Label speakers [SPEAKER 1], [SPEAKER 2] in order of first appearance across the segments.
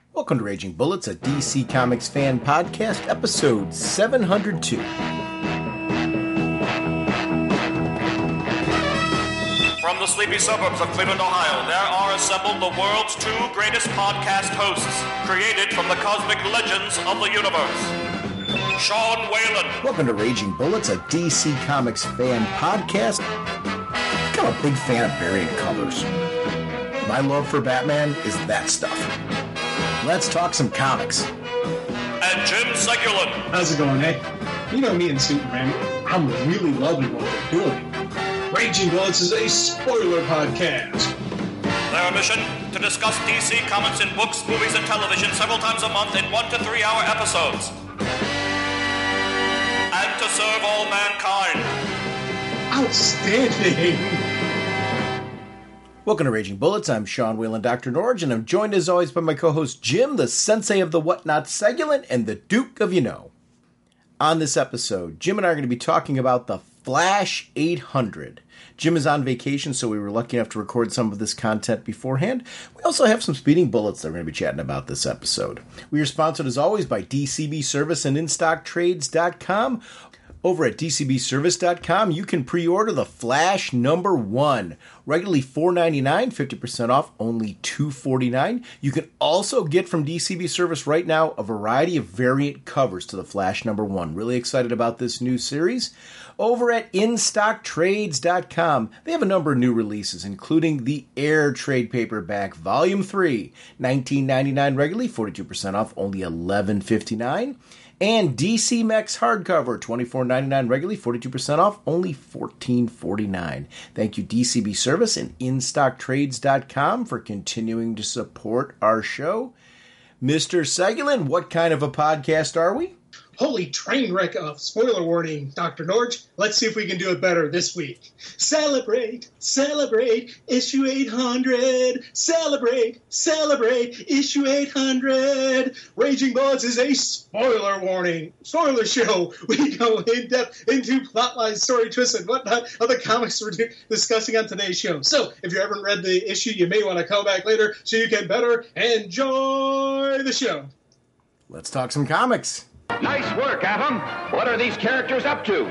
[SPEAKER 1] Welcome to Raging Bullets, a DC Comics fan podcast, episode 702.
[SPEAKER 2] From the sleepy suburbs of Cleveland, Ohio, there are assembled the world's two greatest podcast hosts, created from the cosmic legends of the universe. Sean Whalen.
[SPEAKER 1] Welcome to Raging Bullets, a DC Comics fan podcast. I'm a big fan of variant colors. My love for Batman is that stuff. Let's talk some comics.
[SPEAKER 2] And Jim Segulin.
[SPEAKER 3] How's it going, eh? You know me and Superman. I'm really loving what we're doing. Raging Bullets is a spoiler podcast.
[SPEAKER 2] Their mission? To discuss DC Comics in books, movies, and television several times a month in 1 to 3 hour episodes. And to serve all mankind.
[SPEAKER 3] Outstanding!
[SPEAKER 1] Welcome to Raging Bullets. I'm Sean Whalen, Dr. Norge, and I'm joined as always by my co-host Jim, the sensei of the whatnot Segulin, and the Duke of You Know. On this episode, Jim and I are going to be talking about the Flash 800. Jim is on vacation, so we were lucky enough to record some of this content beforehand. We also have some speeding bullets that we're going to be chatting about this episode. We are sponsored as always by DCB Service and InStockTrades.com. Over at DCBService.com, you can pre-order the Flash #1. Regularly $4.99, 50% off, only $2.49. You can also get from DCB Service right now a variety of variant covers to the Flash #1. Really excited about this new series. Over at InStockTrades.com, they have a number of new releases, including the Air Trade Paperback Volume 3, $19.99 regularly, 42% off, only $11.59. And DC Mex hardcover, $24.99 regularly, 42% off, only $14.49. Thank you, DCB Service and InStockTrades.com for continuing to support our show. Mr. Segulin, what kind of a podcast are we?
[SPEAKER 3] Holy train wreck of spoiler warning, Dr. Norge. Let's see if we can do it better this week. Celebrate, celebrate, issue 800. Celebrate, celebrate, issue 800. Raging Bullets is a spoiler warning. Spoiler show. We go in depth into plotlines, story twists, and whatnot of the comics we're discussing on today's show. So if you haven't read the issue, you may want to come back later so you can better enjoy the show.
[SPEAKER 1] Let's talk some comics.
[SPEAKER 4] Nice work, Atom. What are these characters up to?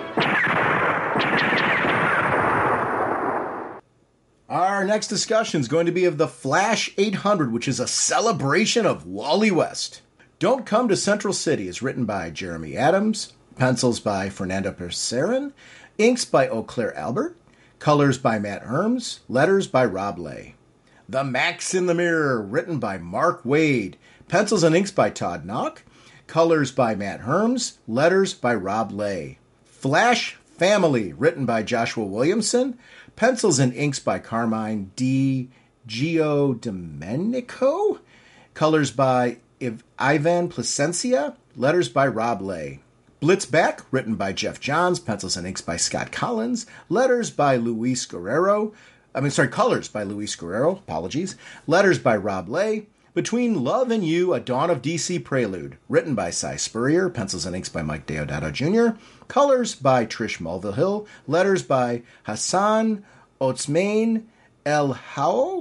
[SPEAKER 1] Our next discussion is going to be of the Flash 800, which is a celebration of Wally West. Don't Come to Central City is written by Jeremy Adams, pencils by Fernando Percerin, inks by Eau Claire Albert, colors by Matt Herms, letters by Rob Lay. The Max in the Mirror, written by Mark Waid, pencils and inks by Todd Knock, colors by Matt Herms, letters by Rob Lay. Flash Family, written by Joshua Williamson, pencils and inks by Carmine Di Giandomenico, colors by Ivan Placencia, letters by Rob Lay. Blitzback, written by Jeff Johns, pencils and inks by Scott Collins, letters by colors by Luis Guerrero, apologies, letters by Rob Lay. Between Love and You, A Dawn of DC Prelude, written by Cy Spurrier, pencils and inks by Mike Deodato Jr., colors by Trish Mulvihill, letters by Hassan Otsmane Elhaou,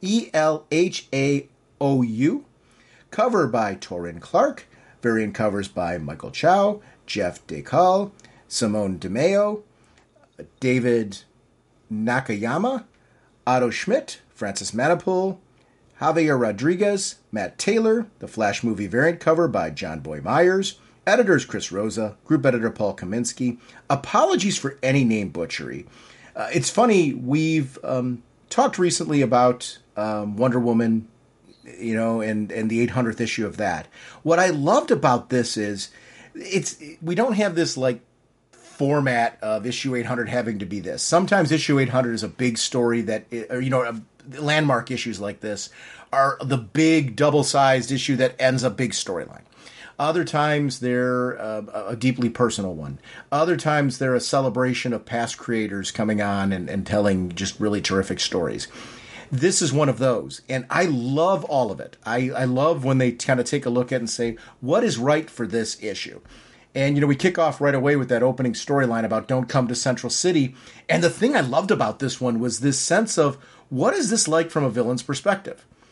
[SPEAKER 1] Elhaou, cover by Torin Clark, variant covers by Michael Chow, Jeff DeCal, Simone DeMeo, David Nakayama, Otto Schmidt, Francis Manapul, Javier Rodriguez, Matt Taylor, the Flash movie variant cover by John Boy Myers, editors Chris Rosa, group editor Paul Kaminsky. Apologies for any name butchery. It's funny, we've talked recently about Wonder Woman, and the 800th issue of that. What I loved about this is we don't have this format of issue 800 having to be this. Sometimes issue 800 is a big story landmark issues like this are the big double-sized issue that ends a big storyline. Other times they're a deeply personal one. Other times they're a celebration of past creators coming on and telling just really terrific stories. This is one of those, and I love all of it. I love when they kind of take a look at it and say, what is right for this issue? And, we kick off right away with that opening storyline about Don't Come to Central City. And the thing I loved about this one was this sense of, what is this like from a villain's perspective?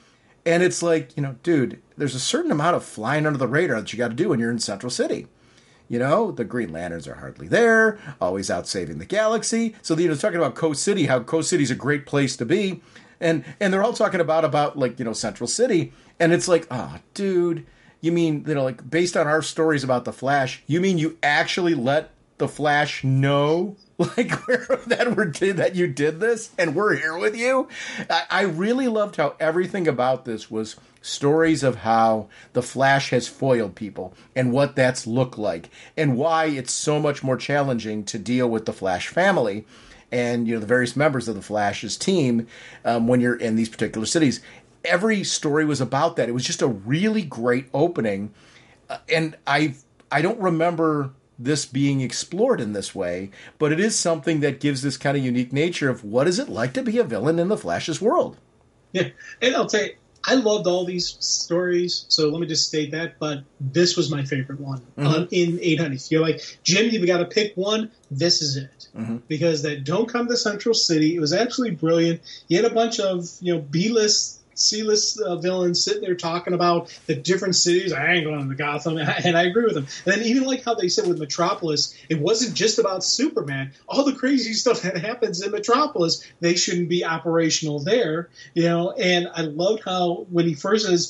[SPEAKER 1] And it's like, dude, there's a certain amount of flying under the radar that you got to do when you're in Central City. The Green Lanterns are hardly there, always out saving the galaxy. So, talking about Coast City, how Coast City's a great place to be. And they're all talking about like, Central City. And it's like, oh, dude, you mean, like based on our stories about the Flash, you mean you actually let the Flash know like that you did this and we're here with you? I really loved how everything about this was stories of how the Flash has foiled people and what that's looked like and why it's so much more challenging to deal with the Flash family and the various members of the Flash's team when you're in these particular cities. Every story was about that. It was just a really great opening, and I don't remember this being explored in this way, but it is something that gives this kind of unique nature of what is it like to be a villain in the Flash's world.
[SPEAKER 3] Yeah, and I'll tell you, I loved all these stories, so let me just state that, but this was my favorite one in 800. If you're like, Jim, you've got to pick one, this is it. Because that Don't Come to Central City, it was absolutely brilliant. You had a bunch of, B-list, C-list villains sitting there talking about the different cities. I ain't going to Gotham, and I agree with them. And then even like how they said with Metropolis, it wasn't just about Superman. All the crazy stuff that happens in Metropolis, they shouldn't be operational there, And I loved how when he first says,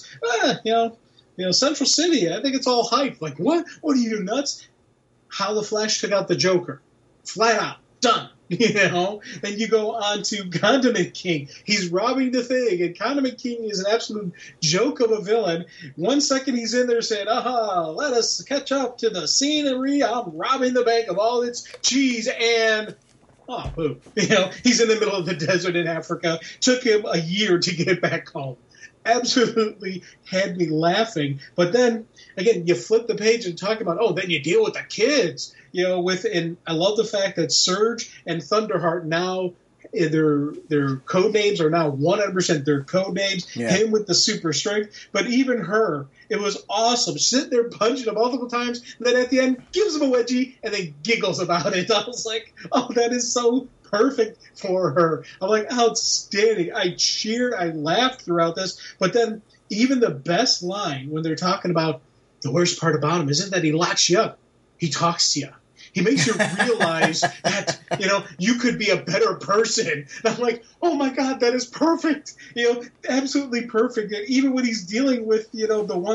[SPEAKER 3] Central City, I think it's all hype. Like, what? What are you nuts? How the Flash took out the Joker, flat out, done. Then you go on to Condiment King. He's robbing the thing, and Condiment King is an absolute joke of a villain. 1 second he's in there saying, let us catch up to the scenery. I'm robbing the bank of all its cheese, and poop. He's in the middle of the desert in Africa. Took him a year to get back home. Absolutely had me laughing. But then, again, you flip the page and talk about, then you deal with the kids. And I love the fact that Surge and Thunderheart now, their code names are now 100% their code names. Yeah. Him with the super strength, but even her, it was awesome. Sitting there punching him multiple times, and then at the end gives him a wedgie and then giggles about it. I was like, that is so perfect for her. I'm like, outstanding. I cheered, I laughed throughout this, but then even the best line when they're talking about the worst part about him isn't that he locks you up. He talks to you. He makes you realize that, you could be a better person. And I'm like, oh my God, that is perfect. Absolutely perfect. And even when he's dealing with, the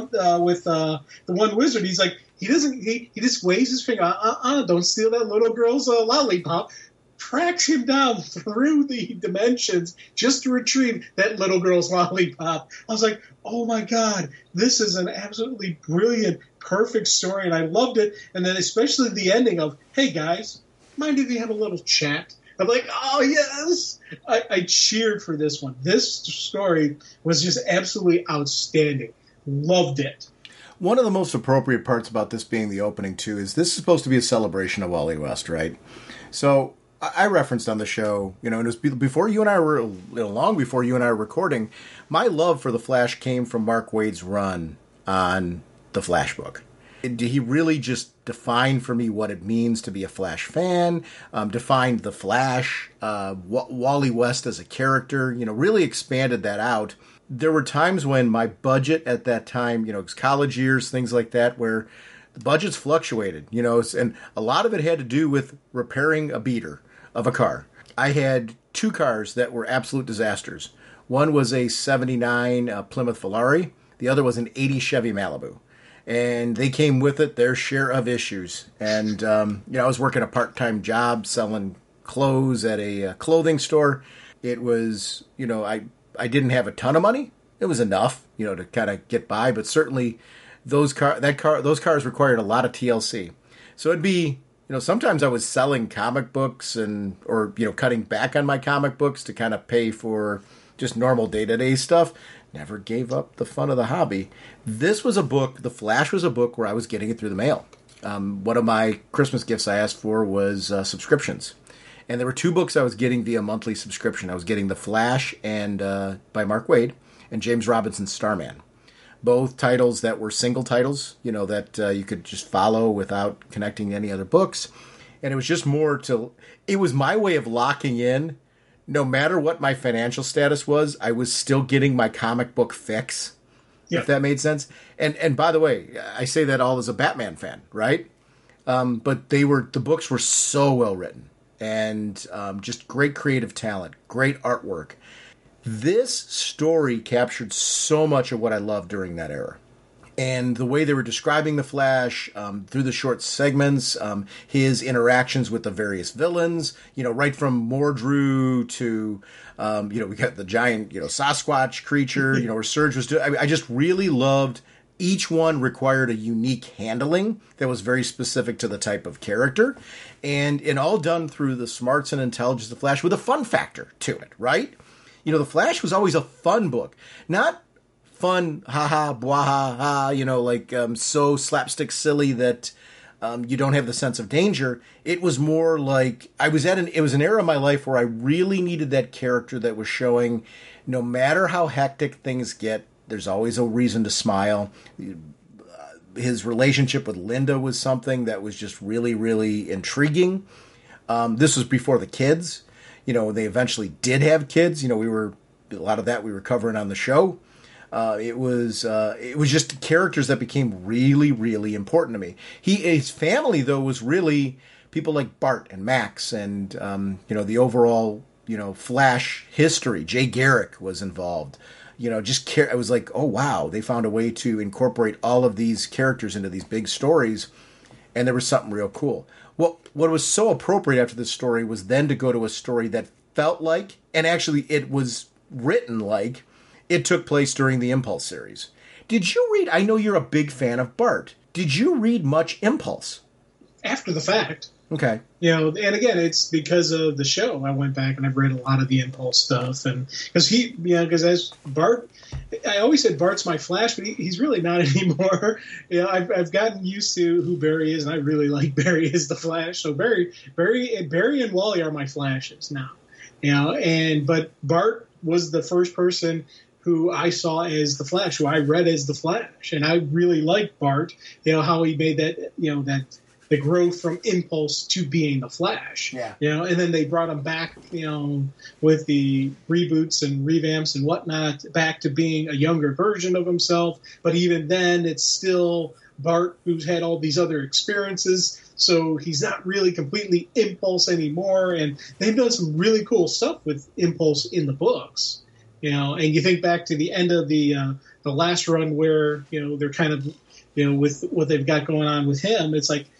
[SPEAKER 3] one wizard, he's like, he just waves his finger, don't steal that little girl's lollipop. Tracks him down through the dimensions just to retrieve that little girl's lollipop. I was like, oh my God, this is an absolutely brilliant, perfect story, and I loved it. And then especially the ending of, hey guys, mind if you have a little chat? I'm like, oh yes! I cheered for this one. This story was just absolutely outstanding. Loved it.
[SPEAKER 1] One of the most appropriate parts about this being the opening, too, is this is supposed to be a celebration of Wally West, right? So I referenced on the show, and it was before you and I were, long before you and I were recording, my love for The Flash came from Mark Waid's run on the Flash book. He really just defined for me what it means to be a Flash fan, defined the Flash, Wally West as a character, really expanded that out. There were times when my budget at that time, it was college years, things like that, where the budgets fluctuated, and a lot of it had to do with repairing a beater of a car. I had 2 cars that were absolute disasters. One was a 79 Plymouth Volare. The other was an 80 Chevy Malibu. And they came with it their share of issues. And, I was working a part-time job selling clothes at a clothing store. It was, I didn't have a ton of money. It was enough, to kind of get by. But certainly those cars required a lot of TLC. So it'd be, sometimes I was selling comic books or cutting back on my comic books to kind of pay for just normal day-to-day stuff. Never gave up the fun of the hobby. This was a book, The Flash was a book where I was getting it through the mail. One of my Christmas gifts I asked for was subscriptions. And there were 2 books I was getting via monthly subscription. I was getting The Flash and by Mark Waid and James Robinson's Starman. Both titles that were single titles, that you could just follow without connecting to any other books. And it was just it was my way of locking in no matter what my financial status was, I was still getting my comic book fix, if that made sense. And by the way, I say that all as a Batman fan, right? But the books were so well written and just great creative talent, great artwork. This story captured so much of what I loved during that era. And the way they were describing the Flash through the short segments, his interactions with the various villains, right from Mordru to, we got the giant, Sasquatch creature, where Surge was doing. I just really loved each one required a unique handling that was very specific to the type of character. And all done through the smarts and intelligence of the Flash with a fun factor to it, right? The Flash was always a fun book. Not fun, haha, bwaha, so slapstick silly that you don't have the sense of danger. It was more like it was an era of my life where I really needed that character that was showing no matter how hectic things get, there's always a reason to smile. His relationship with Linda was something that was just really, really intriguing. This was before the kids. They eventually did have kids. A lot of that we were covering on the show. It was just characters that became really, really important to me. His family, though, was really people like Bart and Max and, the overall, Flash history. Jay Garrick was involved. I was like, oh, wow, they found a way to incorporate all of these characters into these big stories, and there was something real cool. What was so appropriate after this story was then to go to a story that felt like, and actually it was written like, it took place during the Impulse series. Did you read, I know you're a big fan of Bart, did you read much Impulse?
[SPEAKER 3] After the fact.
[SPEAKER 1] Okay.
[SPEAKER 3] And again, it's because of the show. I went back and I've read a lot of the Impulse stuff. And because as Bart, I always said Bart's my Flash, but he's really not anymore. I've gotten used to who Barry is, and I really like Barry as the Flash. So Barry and Wally are my Flashes now. But Bart was the first person who I saw as the Flash, who I read as the Flash. And I really liked Bart, how he made that, the growth from Impulse to being the Flash.
[SPEAKER 1] Yeah.
[SPEAKER 3] And then they brought him back, with the reboots and revamps and whatnot, back to being a younger version of himself. But even then, it's still Bart who's had all these other experiences. So he's not really completely Impulse anymore. And they've done some really cool stuff with Impulse in the books. And you think back to the end of the last run where, they're kind of, with what they've got going on with him, it's like,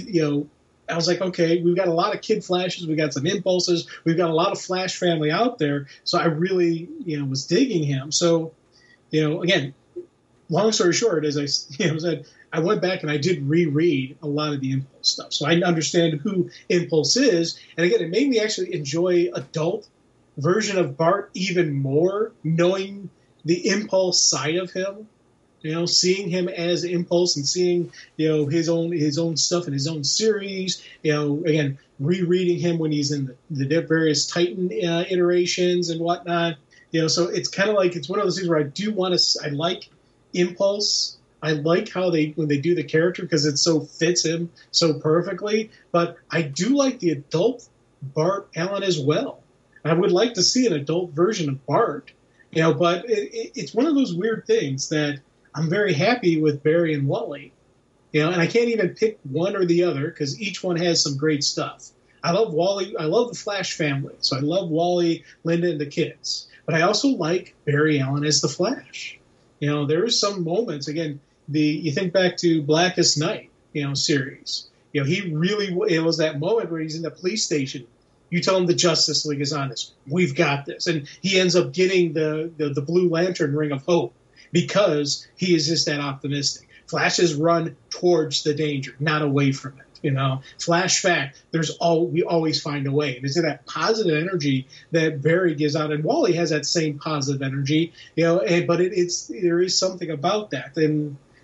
[SPEAKER 3] I was like, okay, we've got a lot of Kid Flashes, we've got some Impulses, we've got a lot of Flash family out there. So I really, was digging him. So, again, long story short, as I said, I went back and I did reread a lot of the Impulse stuff. So I understand who Impulse is. And again, it made me actually enjoy adult version of Bart even more, knowing the Impulse side of him. Seeing him as Impulse and seeing, his own stuff in his own series, again, rereading him when he's in the various Titan iterations and whatnot, so it's kind of like, it's one of those things where I like Impulse. I like how when they do the character because it so fits him so perfectly, but I do like the adult Bart Allen as well. I would like to see an adult version of Bart, but it's one of those weird things that I'm very happy with Barry and Wally, and I can't even pick one or the other because each one has some great stuff. I love Wally. I love the Flash family, so I love Wally, Linda, and the kids. But I also like Barry Allen as the Flash. There are some moments. Again, you think back to Blackest Night, series. He really it was that moment where he's in the police station. You tell him the Justice League is on this. We've got this, and he ends up getting the Blue Lantern Ring of Hope. Because he is just that optimistic. Flash has run towards the danger, not away from it. Flash fact, we always find a way. And it's that positive energy that Barry gives out, and Wally has that same positive energy. But there is something about that. And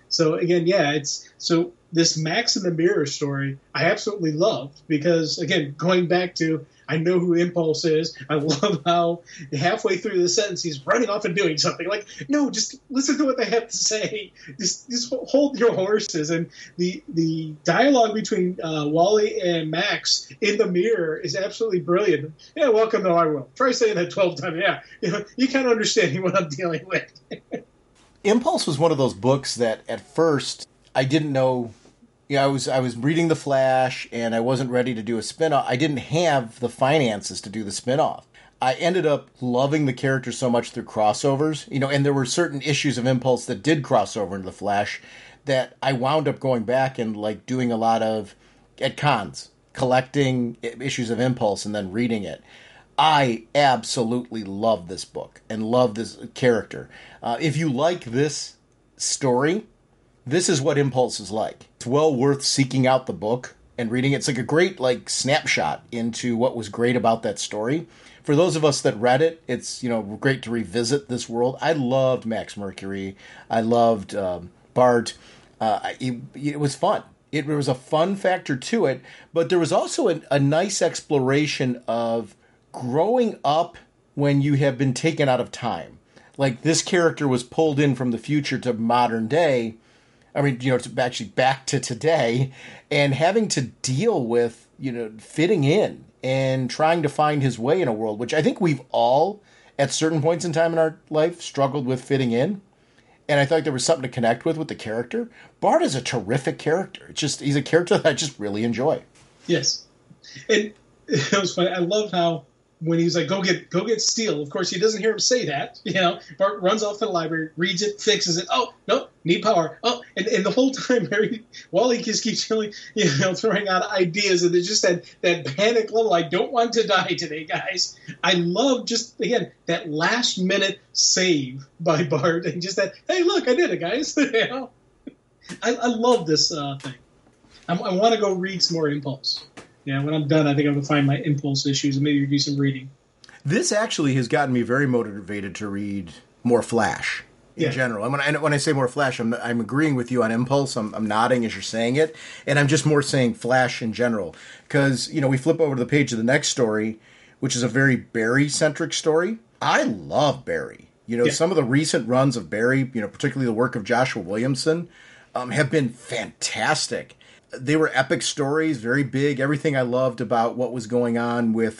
[SPEAKER 3] So again, yeah, it's so this Max in the Mirror story I absolutely loved because again, going back to I know who Impulse is. I love how halfway through the sentence he's running off and doing something. Like, no, just listen to what they have to say. Just hold your horses. And the dialogue between Wally and Max in the mirror is absolutely brilliant. Yeah, welcome to our world. Try saying that 12 times. Yeah, you kind of understand what I'm dealing with.
[SPEAKER 1] Impulse was one of those books that at first I didn't know. Yeah, I was reading The Flash, and I wasn't ready to do a spinoff. I didn't have the finances to do the spinoff. I ended up loving the character so much through crossovers, and there were certain issues of Impulse that did cross over into The Flash that I wound up going back and like doing a lot of at cons, collecting issues of Impulse and then reading it. I absolutely love this book and love this character. If you like this story, this is what Impulse is like. It's well worth seeking out the book and reading it. It's like a great snapshot into what was great about that story. For those of us that read it, it's great to revisit this world. I loved Max Mercury. I loved Bart. It was fun. It was a fun factor to it, but there was also a nice exploration of growing up when you have been taken out of time. Like this character was pulled in from the future to modern day. I mean, it's actually back to today, and having to deal with, fitting in and trying to find his way in a world, which I think we've all, at certain points in time in our life, struggled with fitting in. And I thought there was something to connect with the character. Bart is a terrific character. He's a character that I just really enjoy.
[SPEAKER 3] Yes. And it was funny. I loved how when he's like, go get Steel. Of course, he doesn't hear him say that. Bart runs off to the library, reads it, fixes it. Oh, no, need power. Oh, and the whole time, Wally just keeps really, throwing out ideas. And there's just that panic level. I don't want to die today, guys. I love just, again, that last minute save by Bart. And just that, hey, look, I did it, guys. I love this thing. I want to go read some more Impulse. Yeah, when I'm done, I think I'm going to find my Impulse issues and maybe do some reading.
[SPEAKER 1] This actually has gotten me very motivated to read more Flash in general. And when I say more Flash, I'm agreeing with you on Impulse. I'm nodding as you're saying it. And I'm just more saying Flash in general. Because, we flip over to the page of the next story, which is a very Barry-centric story. I love Barry. Some of the recent runs of Barry, particularly the work of Joshua Williamson, have been fantastic. They were epic stories, very big. Everything I loved about what was going on with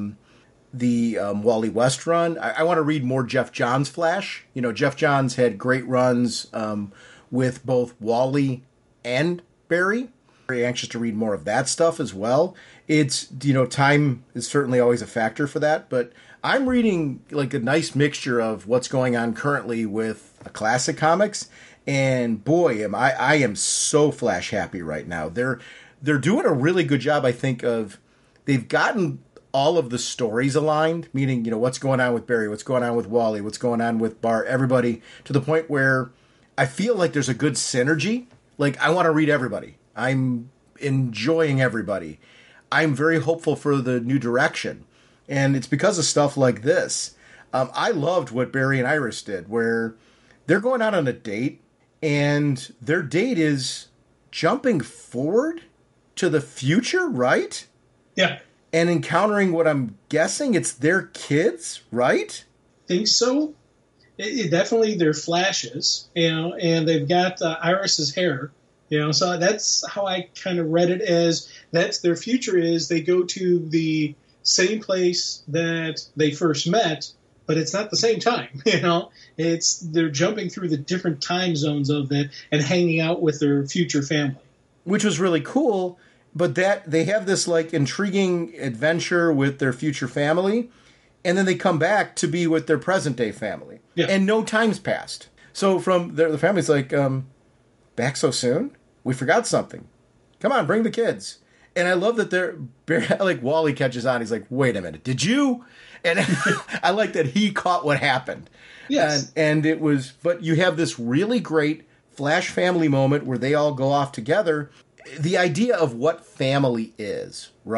[SPEAKER 1] the Wally West run. I want to read more Jeff Johns Flash. Jeff Johns had great runs with both Wally and Barry. Very anxious to read more of that stuff as well. It's, time is certainly always a factor for that, but I'm reading like a nice mixture of what's going on currently with classic comics. And boy, I am so Flash happy right now. They're doing a really good job, I think, of they've gotten all of the stories aligned, meaning, what's going on with Barry, what's going on with Wally, what's going on with Bart, everybody, to the point where I feel like there's a good synergy. Like, I want to read everybody. I'm enjoying everybody. I'm very hopeful for the new direction. And it's because of stuff like this. I loved what Barry and Iris did, where they're going out on a date, and their date is jumping forward to the future, right?
[SPEAKER 3] Yeah.
[SPEAKER 1] And encountering what I'm guessing it's their kids, right?
[SPEAKER 3] Think so. It definitely their flashes, and they've got Iris's hair, so that's how I kind of read it as that's their future is they go to the same place that they first met, but it's not the same time, It's they're jumping through the different time zones of it and hanging out with their future family.
[SPEAKER 1] Which was really cool, but that they have this intriguing adventure with their future family, and then they come back to be with their present day family. Yeah. And no time's passed. So from the family's like, back so soon? We forgot something. Come on, bring the kids. And I love that Wally catches on. He's like, wait a minute, did you? And I like that he caught what happened.
[SPEAKER 3] Yes.
[SPEAKER 1] And it was, but you have this really great Flash family moment where they all go off together. The idea of what family is, right?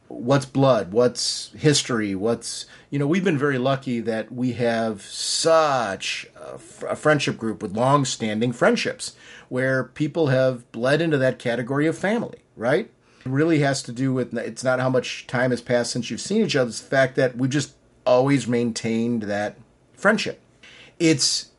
[SPEAKER 1] what's blood, what's history, what's, we've been very lucky that we have such a friendship group with long-standing friendships where people have bled into that category of family, right? It really has to do with, it's not how much time has passed since you've seen each other, it's the fact that we've just always maintained that friendship. It's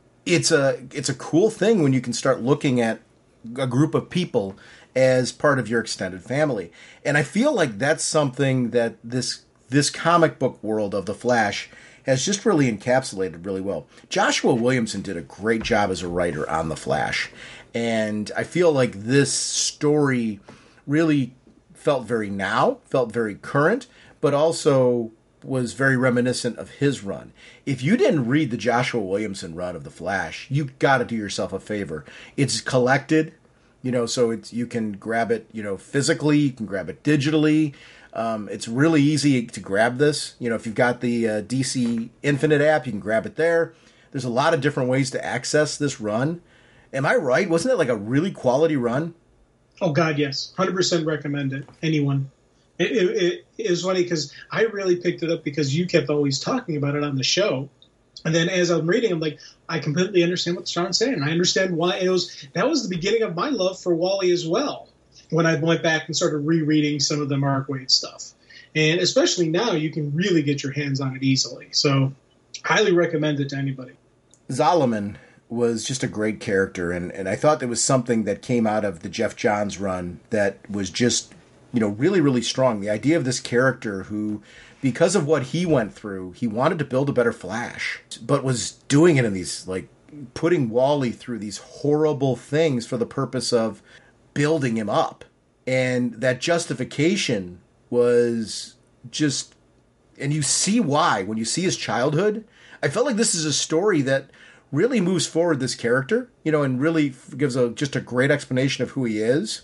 [SPEAKER 1] a cool thing when you can start looking at a group of people as part of your extended family. And I feel like that's something that this comic book world of The Flash has just really encapsulated really well. Joshua Williamson did a great job as a writer on The Flash. And I feel like this story really felt very current, but also was very reminiscent of his run. If you didn't read the Joshua Williamson run of The Flash, you got to do yourself a favor. It's collected, so you can grab it, physically, you can grab it digitally. It's really easy to grab this. If you've got the DC Infinite app, you can grab it there. There's a lot of different ways to access this run. Am I right? Wasn't it like a really quality run?
[SPEAKER 3] Oh, God, yes. 100% recommend it. Anyone. It was funny because I really picked it up because you kept always talking about it on the show. And then as I'm reading, I'm like, I completely understand what Sean's saying. I understand why that was the beginning of my love for Wally as well. When I went back and started rereading some of the Mark Waid stuff. And especially now, you can really get your hands on it easily. So highly recommend it to anybody.
[SPEAKER 1] Zolomon was just a great character. And I thought there was something that came out of the Jeff Johns run that was just, really, really strong. The idea of this character who, because of what he went through, he wanted to build a better Flash, but was doing it in these, putting Wally through these horrible things for the purpose of building him up. And that justification was just, and you see why when you see his childhood. I felt like this is a story that really moves forward this character, and really gives just a great explanation of who he is,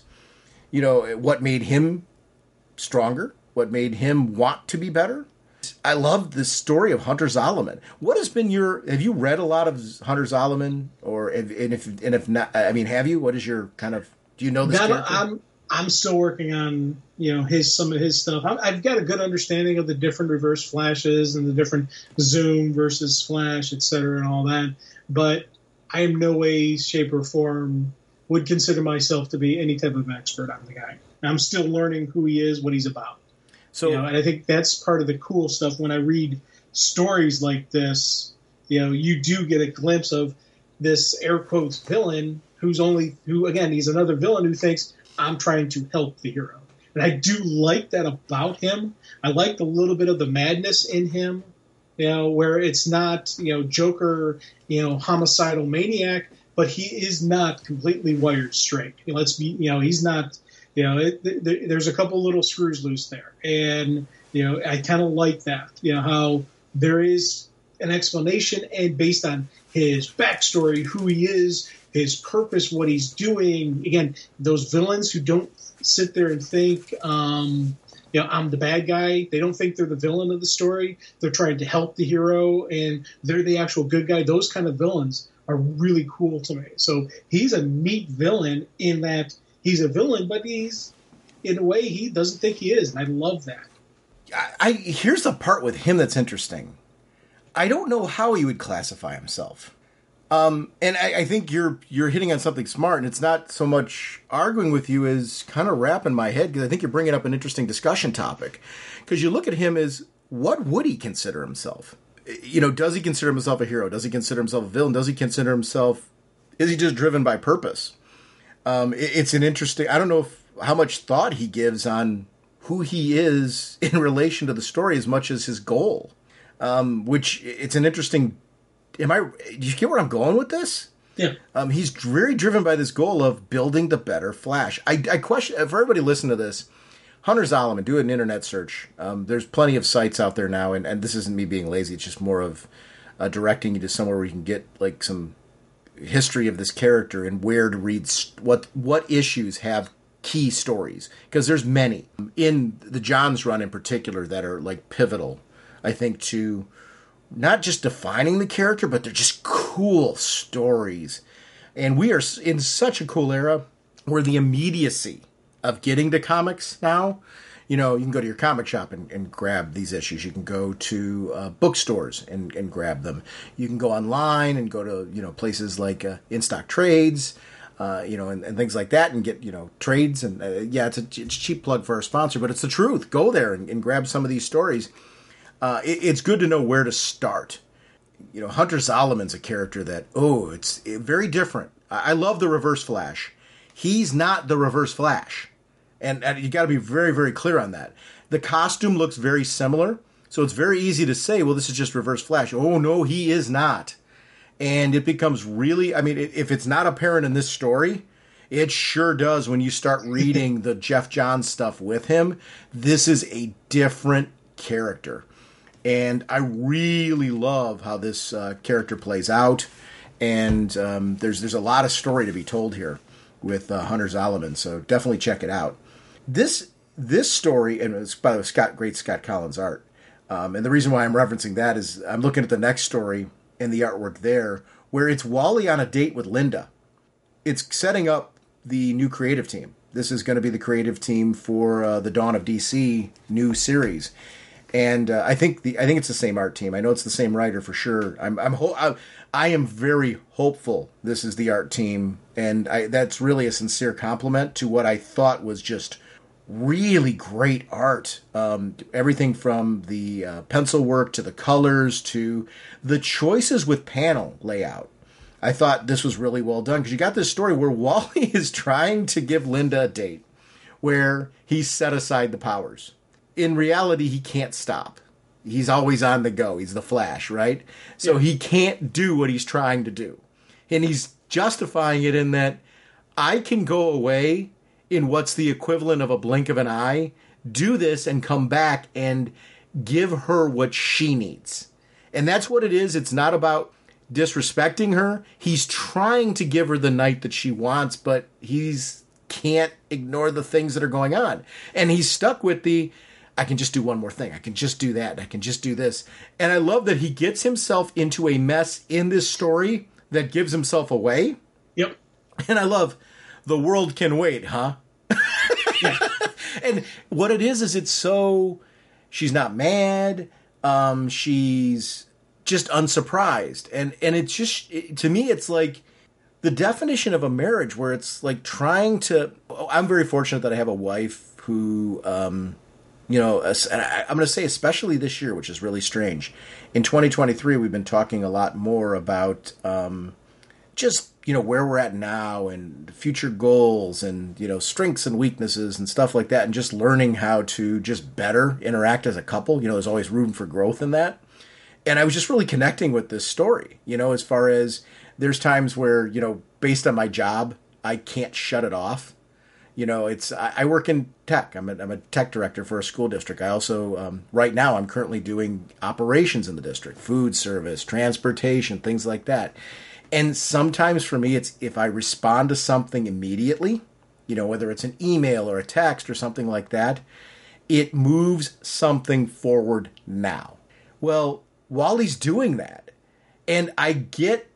[SPEAKER 1] what made him stronger, what made him want to be better. I love the story of Hunter Zolomon. What has been have you read a lot of Hunter Zolomon, or if not, have you? What is your kind of, do you know this character?
[SPEAKER 3] I'm still working on, some of his stuff. I've got a good understanding of the different Reverse Flashes and the different Zoom versus Flash, et cetera, and all that. But I in no way, shape, or form would consider myself to be any type of expert on the guy. I'm still learning who he is, what he's about. So, and I think that's part of the cool stuff when I read stories like this. You do get a glimpse of this air quotes villain who again, he's another villain who thinks I'm trying to help the hero. And I do like that about him. I like a little bit of the madness in him, where it's not, Joker, homicidal maniac, but he is not completely wired straight. He's not, there's a couple little screws loose there. And, I kind of like that, how there is an explanation and based on his backstory, who he is, his purpose, what he's doing. Again, those villains who don't sit there and think, I'm the bad guy. They don't think they're the villain of the story. They're trying to help the hero, and they're the actual good guy. Those kind of villains are really cool to me. So he's a neat villain in that he's a villain, but he's, in a way, he doesn't think he is, and I love that.
[SPEAKER 1] Here's the part with him that's interesting. I don't know how he would classify himself. And I think you're hitting on something smart, and it's not so much arguing with you as kind of wrapping my head, because I think you're bringing up an interesting discussion topic. Because you look at him as, what would he consider himself? Does he consider himself a hero? Does he consider himself a villain? Does he consider himself, is he just driven by purpose? It's an interesting, I don't know how much thought he gives on who he is in relation to the story as much as his goal. Which it's an interesting. Do you get where I'm going with this?
[SPEAKER 3] Yeah.
[SPEAKER 1] He's very driven by this goal of building the better Flash. I question, if everybody listen to this, Hunter Zolomon, do an internet search. There's plenty of sites out there now, and this isn't me being lazy. It's just more of directing you to somewhere where you can get some history of this character and where to read what issues have key stories, because there's many in the Johns run in particular that are pivotal, I think, to not just defining the character, but they're just cool stories. And we are in such a cool era where the immediacy of getting to comics now, You can go to your comic shop and grab these issues. You can go to bookstores and grab them. You can go online and go to, places like In Stock Trades, and things like that and get, trades. And it's a cheap plug for our sponsor, but it's the truth. Go there and grab some of these stories. It's good to know where to start. Hunter Zolomon's a character that, it's very different. I love the Reverse Flash. He's not the Reverse Flash. And you got to be very, very clear on that. The costume looks very similar, so it's very easy to say, well, this is just Reverse Flash. Oh, no, he is not. And it becomes really, if it's not apparent in this story, it sure does when you start reading the Jeff Johns stuff with him. This is a different character. And I really love how this character plays out. And there's a lot of story to be told here with Hunter Zolomon, so definitely check it out. This story, and it's by great Scott Collins art. And the reason why I'm referencing that is I'm looking at the next story and the artwork there, where it's Wally on a date with Linda. It's setting up the new creative team. This is going to be the creative team for the Dawn of DC new series. And I think it's the same art team. I know it's the same writer for sure. I am very hopeful this is the art team, and that's really a sincere compliment to what I thought was just really great art. Everything from the pencil work to the colors to the choices with panel layout. I thought this was really well done because you got this story where Wally is trying to give Linda a date where he's set aside the powers. In reality, he can't stop. He's always on the go. He's the Flash, right? So he can't do what he's trying to do. And he's justifying it in that I can go away in what's the equivalent of a blink of an eye, do this and come back and give her what she needs. And that's what it is. It's not about disrespecting her. He's trying to give her the night that she wants, but he's can't ignore the things that are going on. And he's stuck with I can just do one more thing. I can just do that. I can just do this. And I love that he gets himself into a mess in this story that gives himself away.
[SPEAKER 3] Yep.
[SPEAKER 1] And I love the world can wait, huh? And what it is it's so, she's not mad. She's just unsurprised. And it's just, to me, it's like the definition of a marriage where it's like trying to, I'm very fortunate that I have a wife who, and I'm going to say especially this year, which is really strange. In 2023, we've been talking a lot more about just, where we're at now and future goals and, strengths and weaknesses and stuff like that. And just learning how to just better interact as a couple. There's always room for growth in that. And I was just really connecting with this story, as far as there's times where, based on my job, I can't shut it off. I work in tech. I'm a tech director for a school district. I also, right now, I'm currently doing operations in the district, food service, transportation, things like that. And sometimes for me, it's if I respond to something immediately, whether it's an email or a text or something like that, it moves something forward now. Well, Wally's doing that. And I get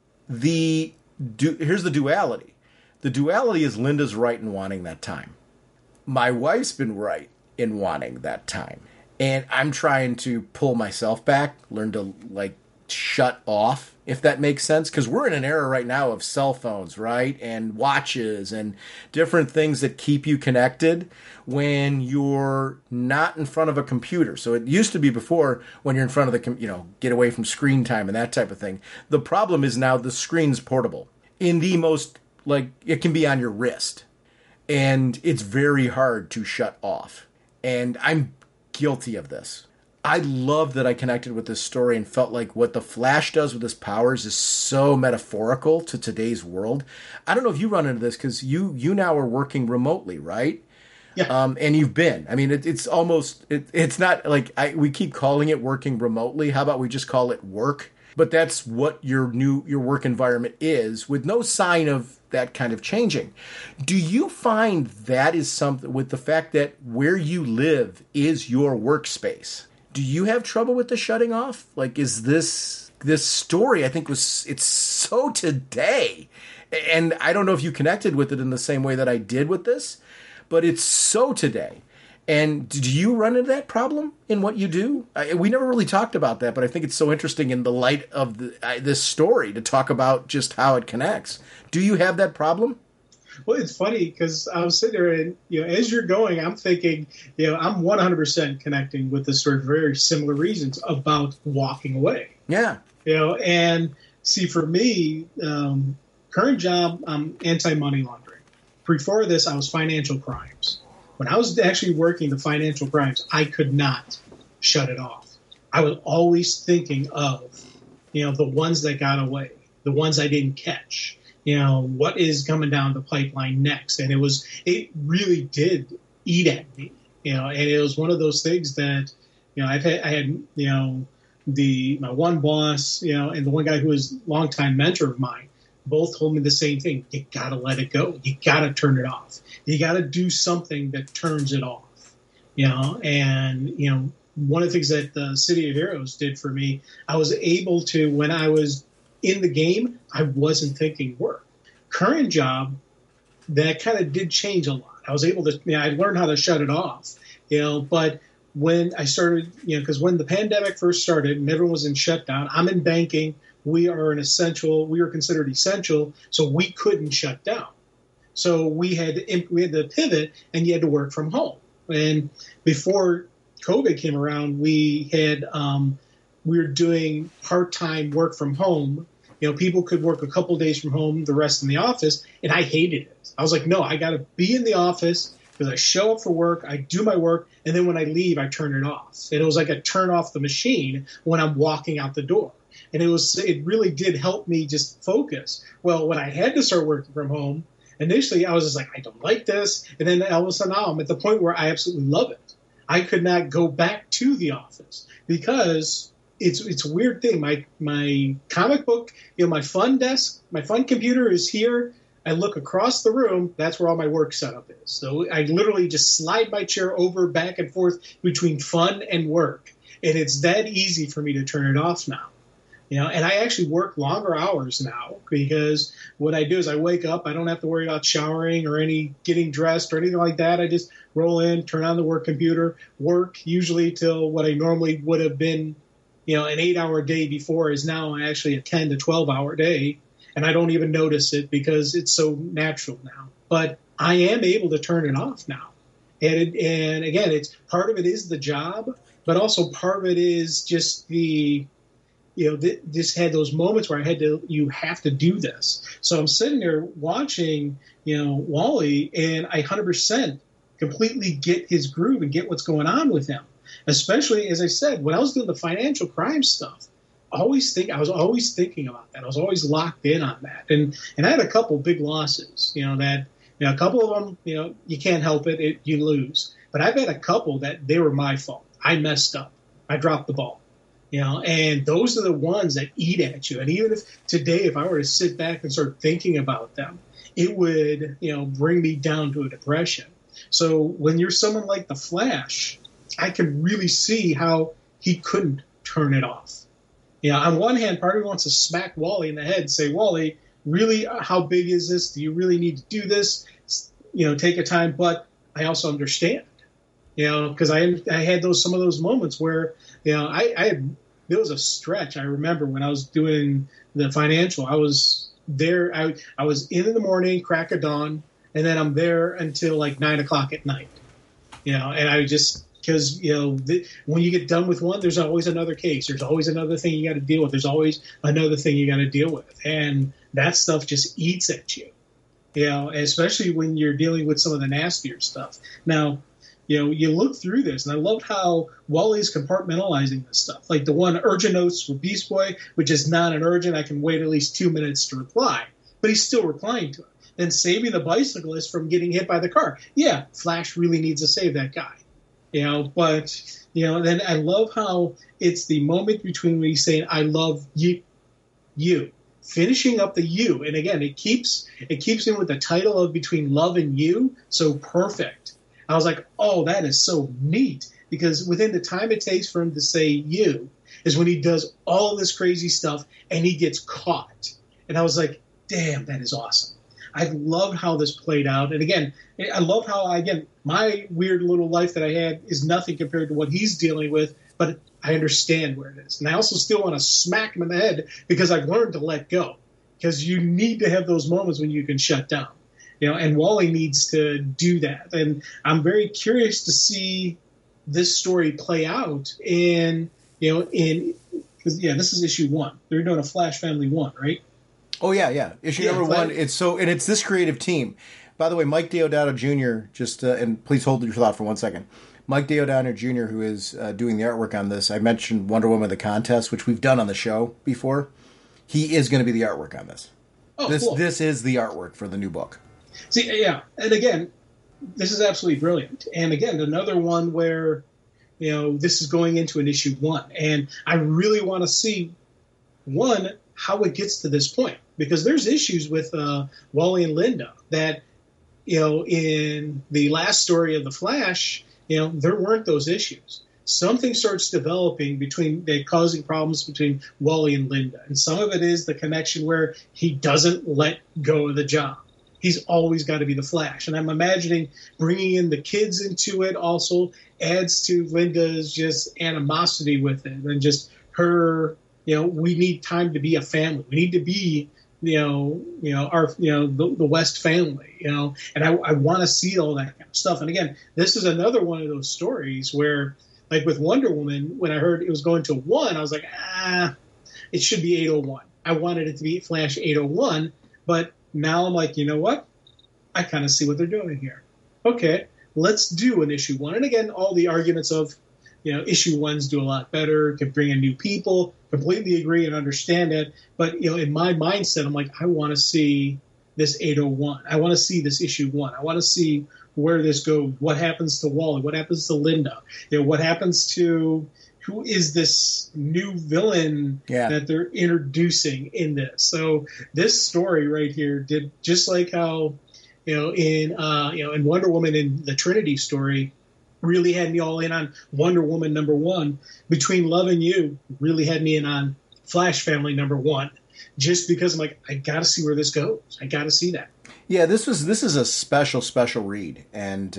[SPEAKER 1] here's the duality. The duality is Linda's right in wanting that time. My wife's been right in wanting that time. And I'm trying to pull myself back, learn to shut off, if that makes sense. Because we're in an era right now of cell phones, right? And watches and different things that keep you connected when you're not in front of a computer. So it used to be before when you're in front of the, get away from screen time and that type of thing. The problem is now the screen's portable. In the most, it can be on your wrist. And it's very hard to shut off. And I'm guilty of this. I love that I connected with this story and felt like what the Flash does with his powers is so metaphorical to today's world. I don't know if you run into this because you now are working remotely, right?
[SPEAKER 3] Yeah.
[SPEAKER 1] And you've been. It's almost, it's not we keep calling it working remotely. How about we just call it work? But that's what your work environment is, with no sign of that kind of changing. Do you find that is something with the fact that where you live is your workspace? Do you have trouble with the shutting off? Is this story, I think it's so today. And I don't know if you connected with it in the same way that I did with this, but it's so today. And do you run into that problem in what you do? We never really talked about that, but I think it's so interesting in the light of this story to talk about just how it connects. Do you have that problem?
[SPEAKER 3] Well, it's funny because I was sitting there and, as you're going, I'm thinking, I'm 100% connecting with the story for very similar reasons about walking away.
[SPEAKER 1] Yeah.
[SPEAKER 3] And see, for me, current job, I'm anti-money laundering. Before this, I was financial crimes. When I was actually working the financial crimes, I could not shut it off. I was always thinking of, the ones that got away, the ones I didn't catch, what is coming down the pipeline next. And it really did eat at me, and it was one of those things that, I had my one boss, and the one guy who was a longtime mentor of mine, both told me the same thing. You got to let it go. You got to turn it off. You got to do something that turns it off. And one of the things that the City of Heroes did for me, I was able to, when I was in the game, I wasn't thinking work. Current job, that kind of did change a lot. I was able to, I learned how to shut it off, but when I started, because when the pandemic first started and everyone was in shutdown, I'm in banking. We are considered essential, so we couldn't shut down. So we had to pivot, and you had to work from home. And before COVID came around, we were doing part-time work from home. People could work a couple of days from home, the rest in the office, and I hated it. I was like, no, I got to be in the office because I show up for work, I do my work, and then when I leave, I turn it off. And it was like I turn off the machine when I'm walking out the door. And it really did help me just focus. Well, when I had to start working from home, initially I was just like, I don't like this. And then all of a sudden now I'm at the point where I absolutely love it. I could not go back to the office because it's a weird thing. My comic book, my fun desk, my fun computer is here. I look across the room. That's where all my work setup is. So I literally just slide my chair over back and forth between fun and work. And it's that easy for me to turn it off now. And I actually work longer hours now because what I do is I wake up. I don't have to worry about showering or getting dressed or anything like that. I just roll in, turn on the work computer, work usually till what I normally would have been, an 8-hour day before is now actually a 10 to 12-hour day. And I don't even notice it because it's so natural now. But I am able to turn it off now. And again, it's part of it is the job, but also part of it is just this had those moments where you have to do this. So I'm sitting there watching, Wally, and I 100% completely get his groove and get what's going on with him. Especially, as I said, when I was doing the financial crime stuff, I was always thinking about that. I was always locked in on that. And I had a couple big losses, that, a couple of them, you can't help it, you lose. But I've had a couple that they were my fault. I messed up. I dropped the ball. And those are the ones that eat at you. And even if I were to sit back and start thinking about them, it would, bring me down to a depression. So when you're someone like the Flash, I can really see how he couldn't turn it off. On one hand, part of me wants to smack Wally in the head and say, Wally, really, how big is this? Do you really need to do this? Take a time. But I also understand. Because I had some of those moments where, there was a stretch. I remember when I was doing the financial, I was there. I was in the morning, crack of dawn, and then I'm there until like 9 o'clock at night. And I just, because, when you get done with one, there's always another case. There's always another thing you got to deal with. There's always another thing you got to deal with. And that stuff just eats at you, especially when you're dealing with some of the nastier stuff. Now, you look through this, and I love how Wally's compartmentalizing this stuff. Like the one urgent notes for Beast Boy, which is not an urgent. I can wait at least 2 minutes to reply. But he's still replying to it. Then saving the bicyclist from getting hit by the car. Yeah, Flash really needs to save that guy. But, then I love how it's the moment between when he's saying, I love you. Finishing up the you. And again, it keeps in with the title of Between Love and You. So perfect. I was like, oh, that is so neat. Because within the time it takes for him to say you is when he does all this crazy stuff and he gets caught. And I was like, damn, that is awesome. I love how this played out. And again, I love how, again, my weird little life that I had is nothing compared to what he's dealing with, but I understand where it is. And I also still want to smack him in the head because I've learned to let go, because you need to have those moments when you can shut down, and Wally needs to do that. And I'm very curious to see this story play out because this is issue 1. They're doing a Flash Family 1, right?
[SPEAKER 1] Oh yeah. Issue number 1. It's this creative team. By the way, Mike Deodato Jr. And please hold your thought for 1 second. Mike Deodato Jr., who is doing the artwork on this, I mentioned Wonder Woman: The Contest, which we've done on the show before. He is going to be the artwork on this.
[SPEAKER 3] Oh,
[SPEAKER 1] this
[SPEAKER 3] cool.
[SPEAKER 1] This is the artwork for the new book.
[SPEAKER 3] See, yeah, and again, this is absolutely brilliant. And again, another one where, this is going into an issue 1. And I really want to see, one, how it gets to this point. Because there's issues with Wally and Linda that, in the last story of The Flash, there weren't those issues. Something starts developing causing problems between Wally and Linda. And some of it is the connection where he doesn't let go of the job. He's always got to be the Flash. And I'm imagining bringing in the kids into it also adds to Linda's just animosity with it and just her, we need time to be a family. We need to be, the West family, and I want to see all that kind of stuff. And again, this is another one of those stories where, like with Wonder Woman, when I heard it was going to 1, I was like, it should be 801. I wanted it to be Flash 801, but now I'm like, you know what? I kind of see what they're doing here. Okay, let's do an issue 1. And again, all the arguments of, issue 1s do a lot better, can bring in new people, completely agree and understand it. But, in my mindset, I'm like, I want to see this 801. I want to see this issue 1. I want to see where this goes. What happens to Wally? What happens to Linda? What happens to who is this new villain that they're introducing in this? So this story right here did just like how, in Wonder Woman in the Trinity story, really had me all in on Wonder Woman number 1. Between Love and You really had me in on Flash Family number 1, just because I'm like, I got to see where this goes. I got to see that.
[SPEAKER 1] Yeah, this is a special read, and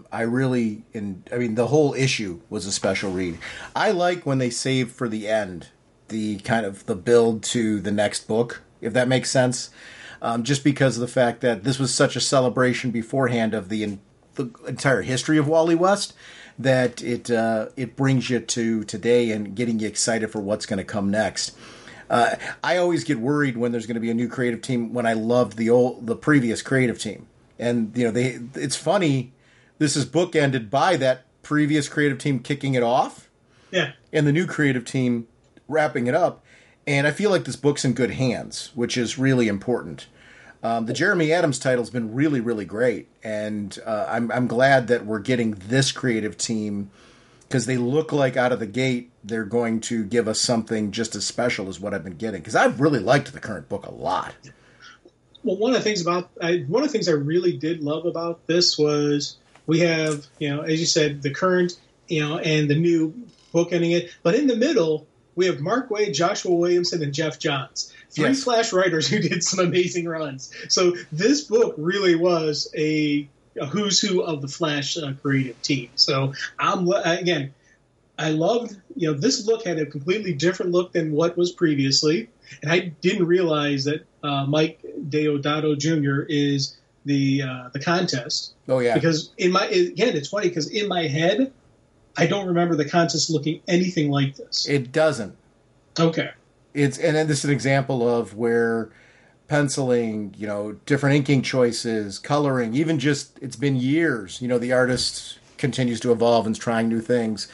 [SPEAKER 1] the whole issue was a special read. I like when they save for the end the kind of the build to the next book, if that makes sense. Just because of the fact that this was such a celebration beforehand of the entire history of Wally West, that it brings you to today and getting you excited for what's going to come next. I always get worried when there's going to be a new creative team when I loved the previous creative team, and it's funny. This is bookended by that previous creative team kicking it off, and the new creative team wrapping it up. And I feel like this book's in good hands, which is really important. The Jeremy Adams title's been really, really great, and I'm glad that we're getting this creative team, because they look like out of the gate they're going to give us something just as special as what I've been getting, because I've really liked the current book a lot.
[SPEAKER 3] Well, one of the things I really did love about this was we have, as you said, the current, and the new book ending it, but in the middle we have Mark Waid, Joshua Williamson, and Jeff Johns. 3 Flash writers who did some amazing runs. So this book really was a who's who of the Flash creative team. So I loved, this look had a completely different look than what was previously. And I didn't realize that Mike Deodato Jr. is the Contest.
[SPEAKER 1] Oh, yeah.
[SPEAKER 3] Because it's funny because in my head, I don't remember the Contest looking anything like this.
[SPEAKER 1] It doesn't.
[SPEAKER 3] Okay.
[SPEAKER 1] And then this is an example of where penciling, different inking choices, coloring, even just, it's been years, the artist continues to evolve and is trying new things.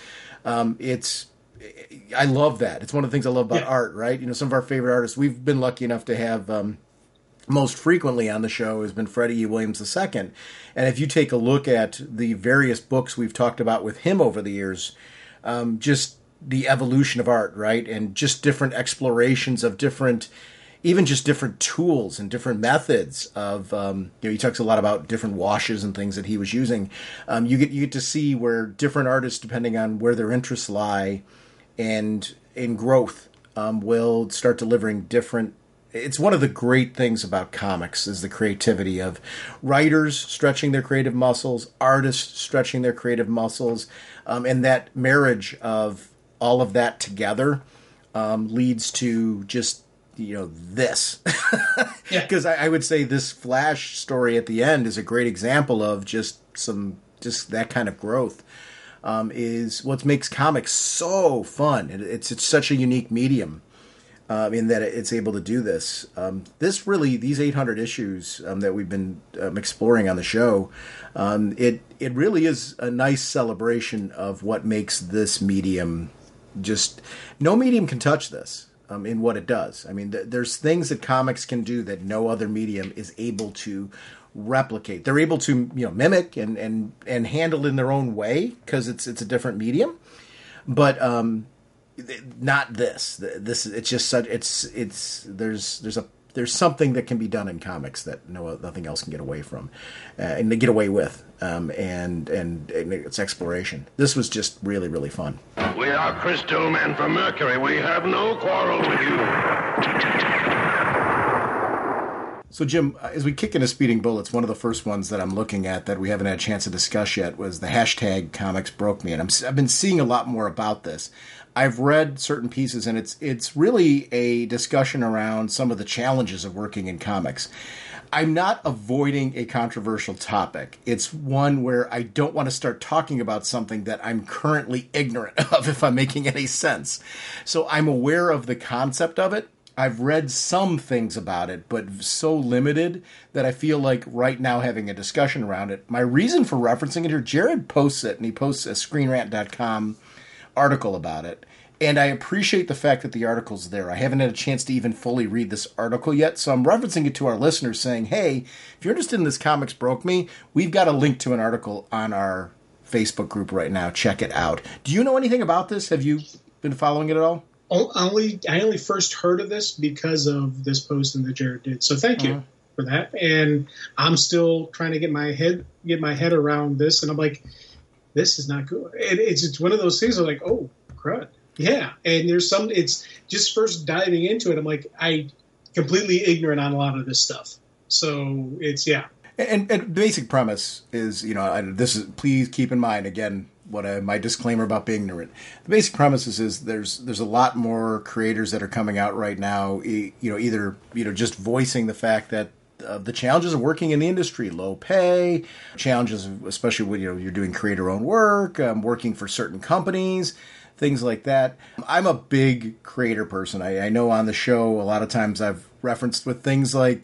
[SPEAKER 1] I love that. It's one of the things I love about art, right? Some of our favorite artists, we've been lucky enough to have most frequently on the show has been Freddie E. Williams II. And if you take a look at the various books we've talked about with him over the years, just the evolution of art, right? And just different explorations of different tools and different methods of, he talks a lot about different washes and things that he was using. You get to see where different artists, depending on where their interests lie and in growth, will start delivering different It's one of the great things about comics is the creativity of writers stretching their creative muscles, artists stretching their creative muscles, and that marriage of all of that together leads to just, this. Because I would say this Flash story at the end is a great example of just that kind of growth. Is what makes comics so fun. It's such a unique medium in that it's able to do this. These 800 issues that we've been exploring on the show, it really is a nice celebration of what makes this medium. Just no medium can touch this in what it does. I mean, there's things that comics can do that no other medium is able to replicate. They're able to mimic and handle in their own way because it's a different medium, but not this. This it's just such there's something that can be done in comics that nothing else can get away from, and they get away with, and it's exploration. This was just really, really fun.
[SPEAKER 4] We are Crystal Men from Mercury. We have no quarrel with you.
[SPEAKER 1] So, Jim, as we kick into Speeding Bullets, one of the first ones that I'm looking at that we haven't had a chance to discuss yet was the hashtag Comics Broke Me, and I've been seeing a lot more about this. I've read certain pieces, and it's really a discussion around some of the challenges of working in comics. I'm not avoiding a controversial topic. It's one where I don't want to start talking about something that I'm currently ignorant of, if I'm making any sense. So I'm aware of the concept of it. I've read some things about it, but so limited that I feel like right now having a discussion around it. My reason for referencing it here, Jared posts it, and he posts a ScreenRant.com article about it. And I appreciate the fact that the article's there. I haven't had a chance to even fully read this article yet, so I'm referencing it to our listeners saying, hey, if you're interested in this Comics Broke Me, we've got a link to an article on our Facebook group right now. Check it out. Do you know anything about this? Have you been following it at all?
[SPEAKER 3] I only first heard of this because of this posting that Jared did. So thank you for that. And I'm still trying to get my head around this. And I'm like, this is not good. It's one of those things where like, oh, crud. Yeah. And it's just first diving into it. I'm like, I completely ignorant on a lot of this stuff. So it's, yeah.
[SPEAKER 1] And the basic premise is, please keep in mind, again, my disclaimer about being ignorant. The basic premise is there's a lot more creators that are coming out right now, either just voicing the fact that the challenges of working in the industry, low pay, challenges, especially when you're doing creator-owned work, working for certain companies, things like that. I'm a big creator person. I know on the show a lot of times I've referenced with things like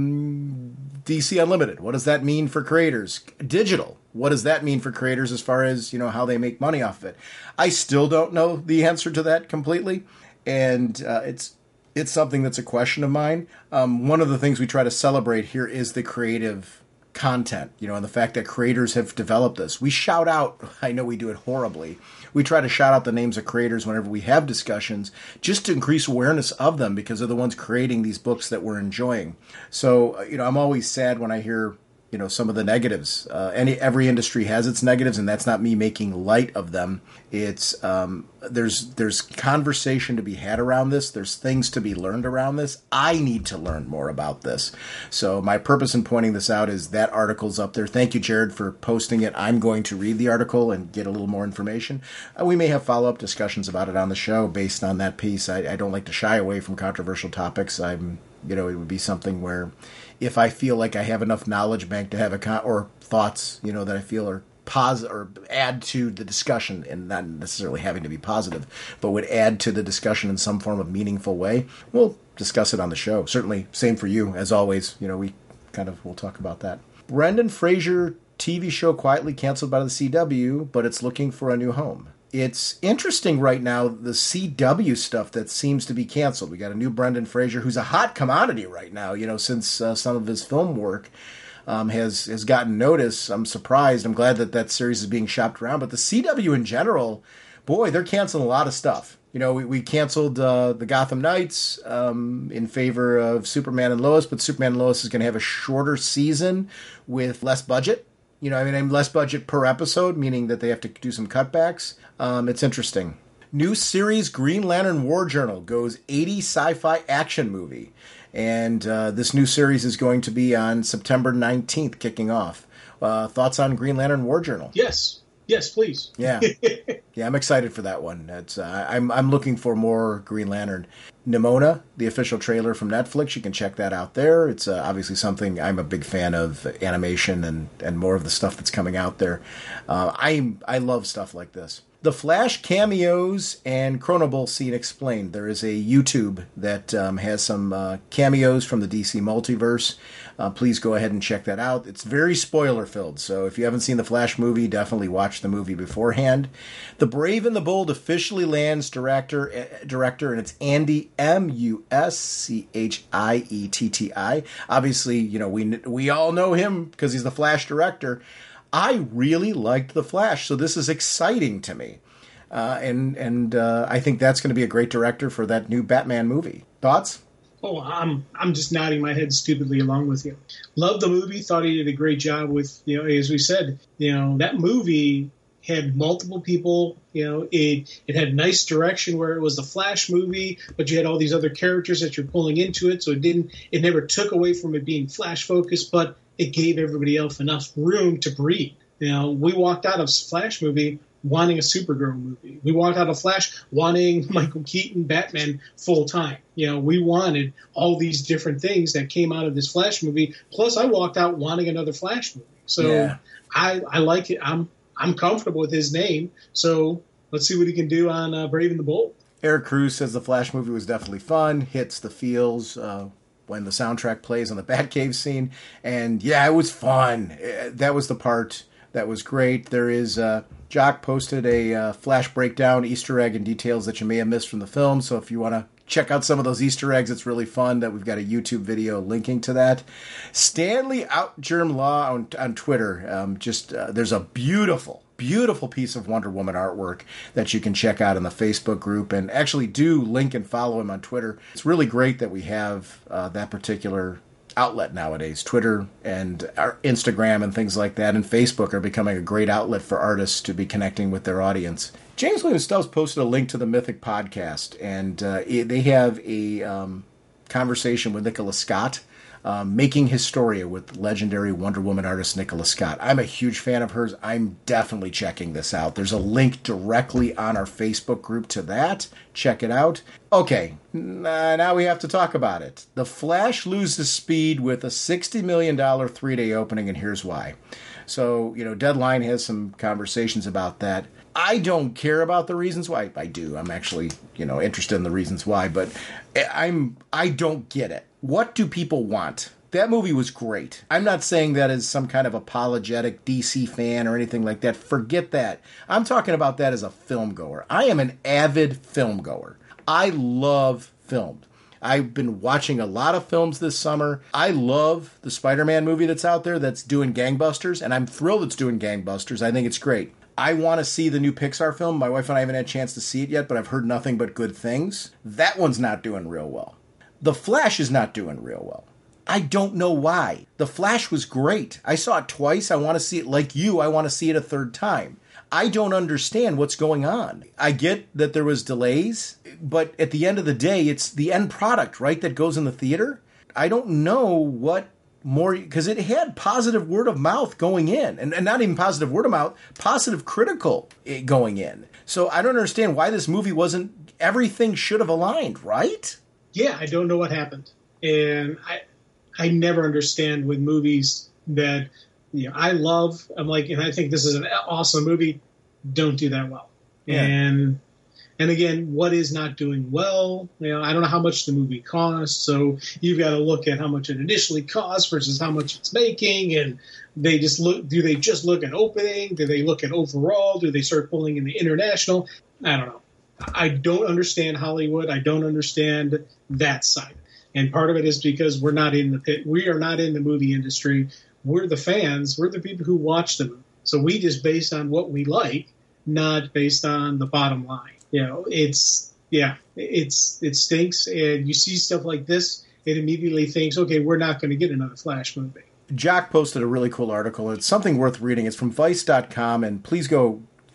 [SPEAKER 1] DC Unlimited. What does that mean for creators? Digital. What does that mean for creators as far as, how they make money off of it? I still don't know the answer to that completely. And it's something that's a question of mine. One of the things we try to celebrate here is the creative content, and the fact that creators have developed this. We shout out, I know we do it horribly, we try to shout out the names of creators whenever we have discussions just to increase awareness of them because they're the ones creating these books that we're enjoying. So, I'm always sad when I hear some of the negatives. Every industry has its negatives, and that's not me making light of them. It's there's conversation to be had around this. There's things to be learned around this. I need to learn more about this. So my purpose in pointing this out is that article's up there. Thank you, Jared, for posting it. I'm going to read the article and get a little more information. We may have follow-up discussions about it on the show based on that piece. I don't like to shy away from controversial topics. It would be something where if I feel like I have enough knowledge bank to have or thoughts, that I feel are positive or add to the discussion, and not necessarily having to be positive, but would add to the discussion in some form of meaningful way, we'll discuss it on the show. Certainly, same for you, as always. We'll talk about that. Brendan Fraser TV show quietly canceled by the CW, but it's looking for a new home. It's interesting right now, the CW stuff that seems to be canceled. We got a new Brendan Fraser, who's a hot commodity right now, since some of his film work has gotten notice. I'm surprised. I'm glad that series is being shopped around. But the CW in general, boy, they're canceling a lot of stuff. We canceled the Gotham Knights in favor of Superman and Lois, but Superman and Lois is going to have a shorter season with less budget. Less budget per episode, meaning that they have to do some cutbacks. It's interesting. New series Green Lantern War Journal goes 80 sci-fi action movie. And this new series is going to be on September 19th, kicking off. Thoughts on Green Lantern War Journal?
[SPEAKER 3] Yes, please.
[SPEAKER 1] Yeah, I'm excited for that one. It's I'm looking for more Green Lantern. Nimona, the official trailer from Netflix, you can check that out there. It's obviously something I'm a big fan of, animation and more of the stuff that's coming out there. I love stuff like this. The Flash cameos and Chronoball scene explained. There is a YouTube that has some cameos from the DC multiverse. Please go ahead and check that out. It's very spoiler-filled, so if you haven't seen the Flash movie, definitely watch the movie beforehand. The Brave and the Bold officially lands director, and it's Andy Muschietti. Obviously, we all know him because he's the Flash director. I really liked The Flash, so this is exciting to me. And I think that's going to be a great director for that new Batman movie. Thoughts?
[SPEAKER 3] Oh, I'm just nodding my head stupidly along with you. Love the movie. Thought he did a great job with, as we said, that movie had multiple people. It had nice direction where it was the Flash movie, but you had all these other characters that you're pulling into it. So it never took away from it being Flash focused, but it gave everybody else enough room to breathe. We walked out of Flash movie wanting a Supergirl movie. We walked out of Flash wanting Michael Keaton Batman full time. We wanted all these different things that came out of this Flash movie. Plus, I walked out wanting another Flash movie. So yeah. I like it. I'm comfortable with his name. So let's see what he can do on Brave and the Bold. Eric Cruz says the Flash movie was definitely fun. Hits the feels when the soundtrack plays on the Batcave scene. And yeah, it was fun. That was the part that was great. There is, Jock posted a Flash breakdown, Easter egg, and details that you may have missed from the film. So if you want to check out some of those Easter eggs, it's really fun that we've got a YouTube video linking to that. Stanley Outgerm Law on Twitter. There's a beautiful piece of Wonder Woman artwork that you can check out in the Facebook group, and actually do link and follow him on Twitter. It's really great that we have that particular outlet nowadays. Twitter and our Instagram and things like that and Facebook are becoming a great outlet for artists to be connecting with their audience. James William Stubbs posted a link to the Mythic podcast, and they have a conversation with Nicola Scott, making Historia with legendary Wonder Woman artist Nicola Scott. I'm a huge fan of hers. I'm definitely checking this out. There's a link directly on our Facebook group to that. Check it out. Okay, now we have to talk about it. The Flash loses speed with a $60 million 3-day opening, and here's why. So, Deadline has some conversations about that. I don't care about the reasons why. I do. I'm actually, interested in the reasons why, but I don't get it. What do people want? That movie was great. I'm not saying that as some kind of apologetic DC fan or anything like that. Forget that. I'm talking about that as a film goer. I am an avid film goer. I love film. I've been watching a lot of films this summer. I love the Spider-Man movie that's out there that's doing gangbusters, and I'm thrilled it's doing gangbusters. I think it's great. I want to see the new Pixar film. My wife and I haven't had a chance to see it yet, but I've heard nothing but good things. That one's not doing real well. The Flash is not doing real well. I don't know why. The Flash was great. I saw it twice. I want to see it like you. I want to see it a third time. I don't understand what's going on. I get that there was delays, but at the end of the day, it's the end product, right, that goes in the theater. I don't know what more, because it had positive word of mouth going in, and not even positive word of mouth, positive critical going in. So I don't understand why this movie wasn't, everything should have aligned, right? Yeah, I don't know what happened. And I never understand with movies that, I love, and I think this is an awesome movie, don't do that well. Yeah. And again, what is not doing well? I don't know how much the movie cost, so you've got to look at how much it initially cost versus how much it's making, and do they just look at opening? Do they look at overall? Do they start pulling in the international? I don't know. I don't understand Hollywood. I don't understand that side. And part of it is because we're not in the pit. We are not in the movie industry. We're the fans. We're the people who watch the movie. So we just based on what we like, not based on the bottom line. It stinks. And you see stuff like this, it immediately thinks, okay, we're not going to get another Flash movie.
[SPEAKER 1] Jack posted a really cool article. It's something worth reading. It's from Vice.com, and please go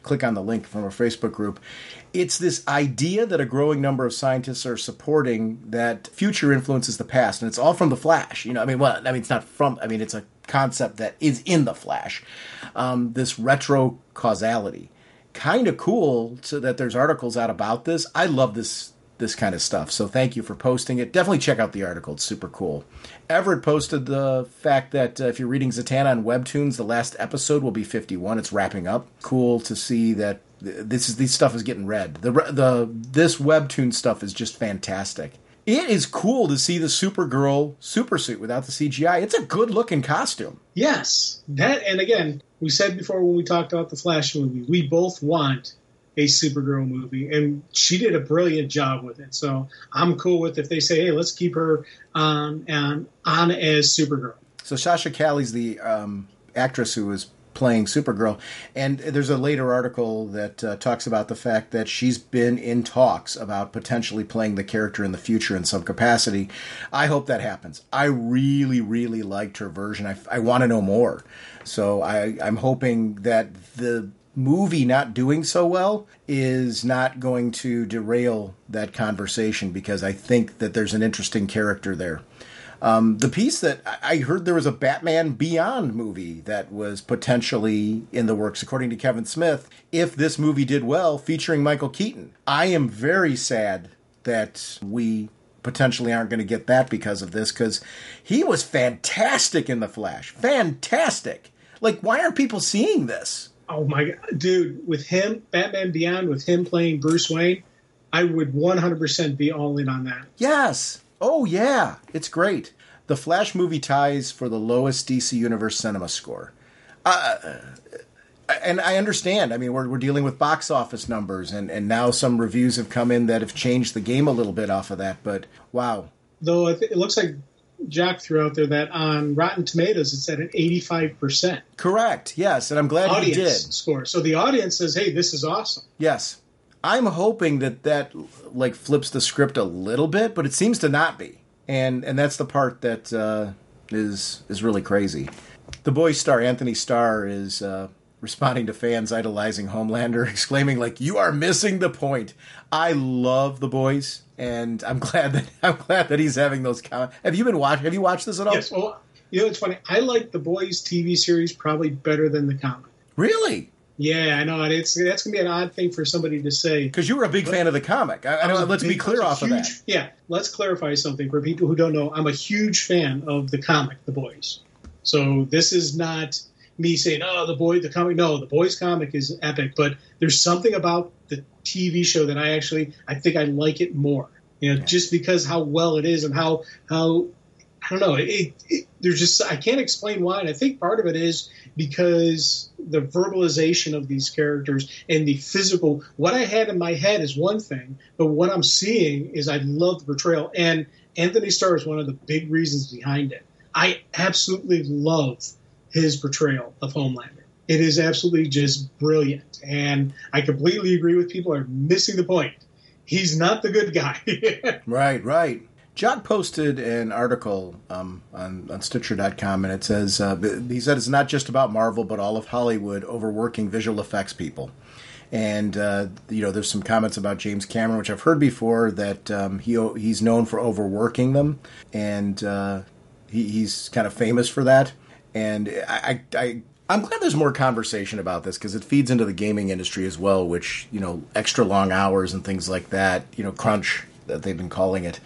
[SPEAKER 1] click on the link from our Facebook group. It's this idea that a growing number of scientists are supporting that future influences the past, and it's all from the Flash. It's not from. It's a concept that is in the Flash. This retro causality, kind of cool. So that there's articles out about this. I love this kind of stuff. So thank you for posting it. Definitely check out the article. It's super cool. Everett posted the fact that if you're reading Zatanna on Webtoons, the last episode will be 51. It's wrapping up. Cool to see that this stuff is getting read. This Webtoon stuff is just fantastic. It is cool to see the Supergirl supersuit without the CGI. It's a good looking costume.
[SPEAKER 3] Yes. That, and again, we said before when we talked about the Flash movie, we both want a Supergirl movie, and she did a brilliant job with it. So I'm cool with if they say, hey, let's keep her on as Supergirl.
[SPEAKER 1] So Sasha Calle's the actress who was playing Supergirl, and there's a later article that talks about the fact that she's been in talks about potentially playing the character in the future in some capacity. I hope that happens. I really, really liked her version. I want to know more. So I'm hoping that the movie not doing so well is not going to derail that conversation, because I think that there's an interesting character there. The piece that I heard, there was a Batman Beyond movie that was potentially in the works, according to Kevin Smith, if this movie did well, featuring Michael Keaton. I am very sad that we potentially aren't going to get that because of this, because he was fantastic in The Flash. Fantastic. Like, why aren't people seeing this?
[SPEAKER 3] Oh my God, dude, with him, Batman Beyond, with him playing Bruce Wayne, I would 100% be all in on that.
[SPEAKER 1] Yes. Oh, yeah. It's great. The Flash movie ties for the lowest DC Universe cinema score. And I understand. I mean, we're dealing with box office numbers, and now some reviews have come in that have changed the game a little bit off of that. But, wow.
[SPEAKER 3] Though it looks like Jack threw out there that on Rotten Tomatoes it's at an 85%.
[SPEAKER 1] Correct, yes, and I'm glad he did.
[SPEAKER 3] Score. So the audience says, hey, this is awesome.
[SPEAKER 1] Yes. I'm hoping that like flips the script a little bit, but it seems to not be. And that's the part that is really crazy. The Boys star Anthony Starr is responding to fans idolizing Homelander, exclaiming like, "You are missing the point." I love The Boys, and I'm glad that he's having those comments. Have you watched this at all?
[SPEAKER 3] Yes. Well, it's funny. I like The Boys TV series probably better than the comic.
[SPEAKER 1] Really?
[SPEAKER 3] Yeah, I know. That's going to be an odd thing for somebody to say.
[SPEAKER 1] Because you were a big fan of the comic. Let's be clear off of that.
[SPEAKER 3] Yeah, let's clarify something for people who don't know. I'm a huge fan of the comic, The Boys. So this is not me saying, the comic. No, The Boys comic is epic. But there's something about the TV show that I think I like it more. Just because how well it is and how I don't know. There's just, I can't explain why. And I think part of it is because the verbalization of these characters and the physical, what I had in my head is one thing, but what I'm seeing is I love the portrayal. And Anthony Starr is one of the big reasons behind it. I absolutely love his portrayal of Homelander. It is absolutely just brilliant. And I completely agree with people who are missing the point. He's not the good guy.
[SPEAKER 1] Right. Jock posted an article on Stitcher.com, and it says, he said it's not just about Marvel, but all of Hollywood overworking visual effects people. And, there's some comments about James Cameron, which I've heard before, that he's known for overworking them, and he's kind of famous for that. And I'm glad there's more conversation about this, because it feeds into the gaming industry as well, which, extra long hours and things like that, crunch that they've been calling it.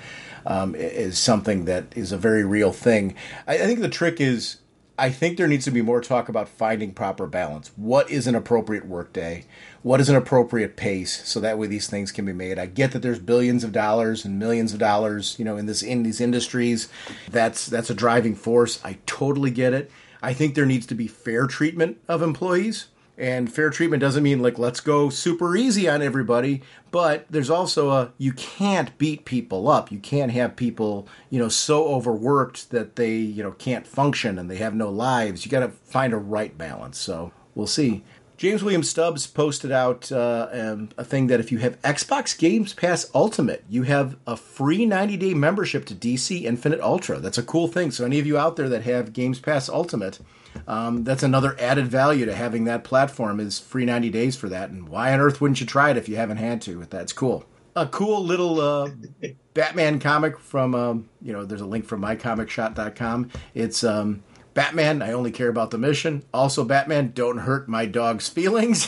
[SPEAKER 1] Is something that is a very real thing. I think the trick is, I think there needs to be more talk about finding proper balance. What is an appropriate workday? What is an appropriate pace? So that way these things can be made. I get that there's billions of dollars and millions of dollars, in these industries. That's a driving force. I totally get it. I think there needs to be fair treatment of employees. And fair treatment doesn't mean like, let's go super easy on everybody. But there's also you can't beat people up. You can't have people, so overworked that they, can't function and they have no lives. You got to find a right balance. So we'll see. James William Stubbs posted out a thing that if you have Xbox Games Pass Ultimate, you have a free 90-day membership to DC Infinite Ultra. That's a cool thing. So any of you out there that have Games Pass Ultimate, that's another added value to having that platform is free 90 days for that. And why on earth wouldn't you try it if you haven't had to? That's cool. A cool little Batman comic from, there's a link from mycomicshot.com. It's Batman, I only care about the mission. Also, Batman, don't hurt my dog's feelings.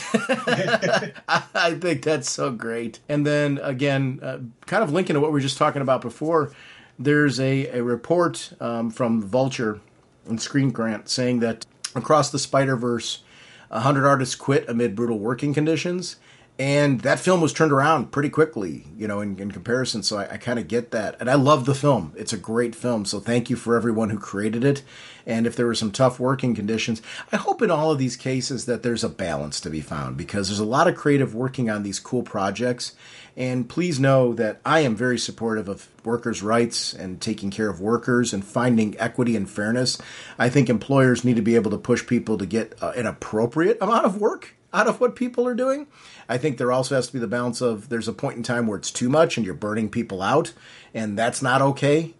[SPEAKER 1] I think that's so great. And then, again, kind of linking to what we were just talking about before, there's a report from Vulture and Screen Grant saying that across the Spider-Verse, 100 artists quit amid brutal working conditions. And that film was turned around pretty quickly, in comparison. So I kind of get that. And I love the film. It's a great film. So thank you for everyone who created it. And if there were some tough working conditions, I hope in all of these cases that there's a balance to be found, because there's a lot of creative working on these cool projects. And please know that I am very supportive of workers' rights and taking care of workers and finding equity and fairness. I think employers need to be able to push people to get an appropriate amount of work out of what people are doing. I think there also has to be the balance of there's a point in time where it's too much and you're burning people out, and that's not okay.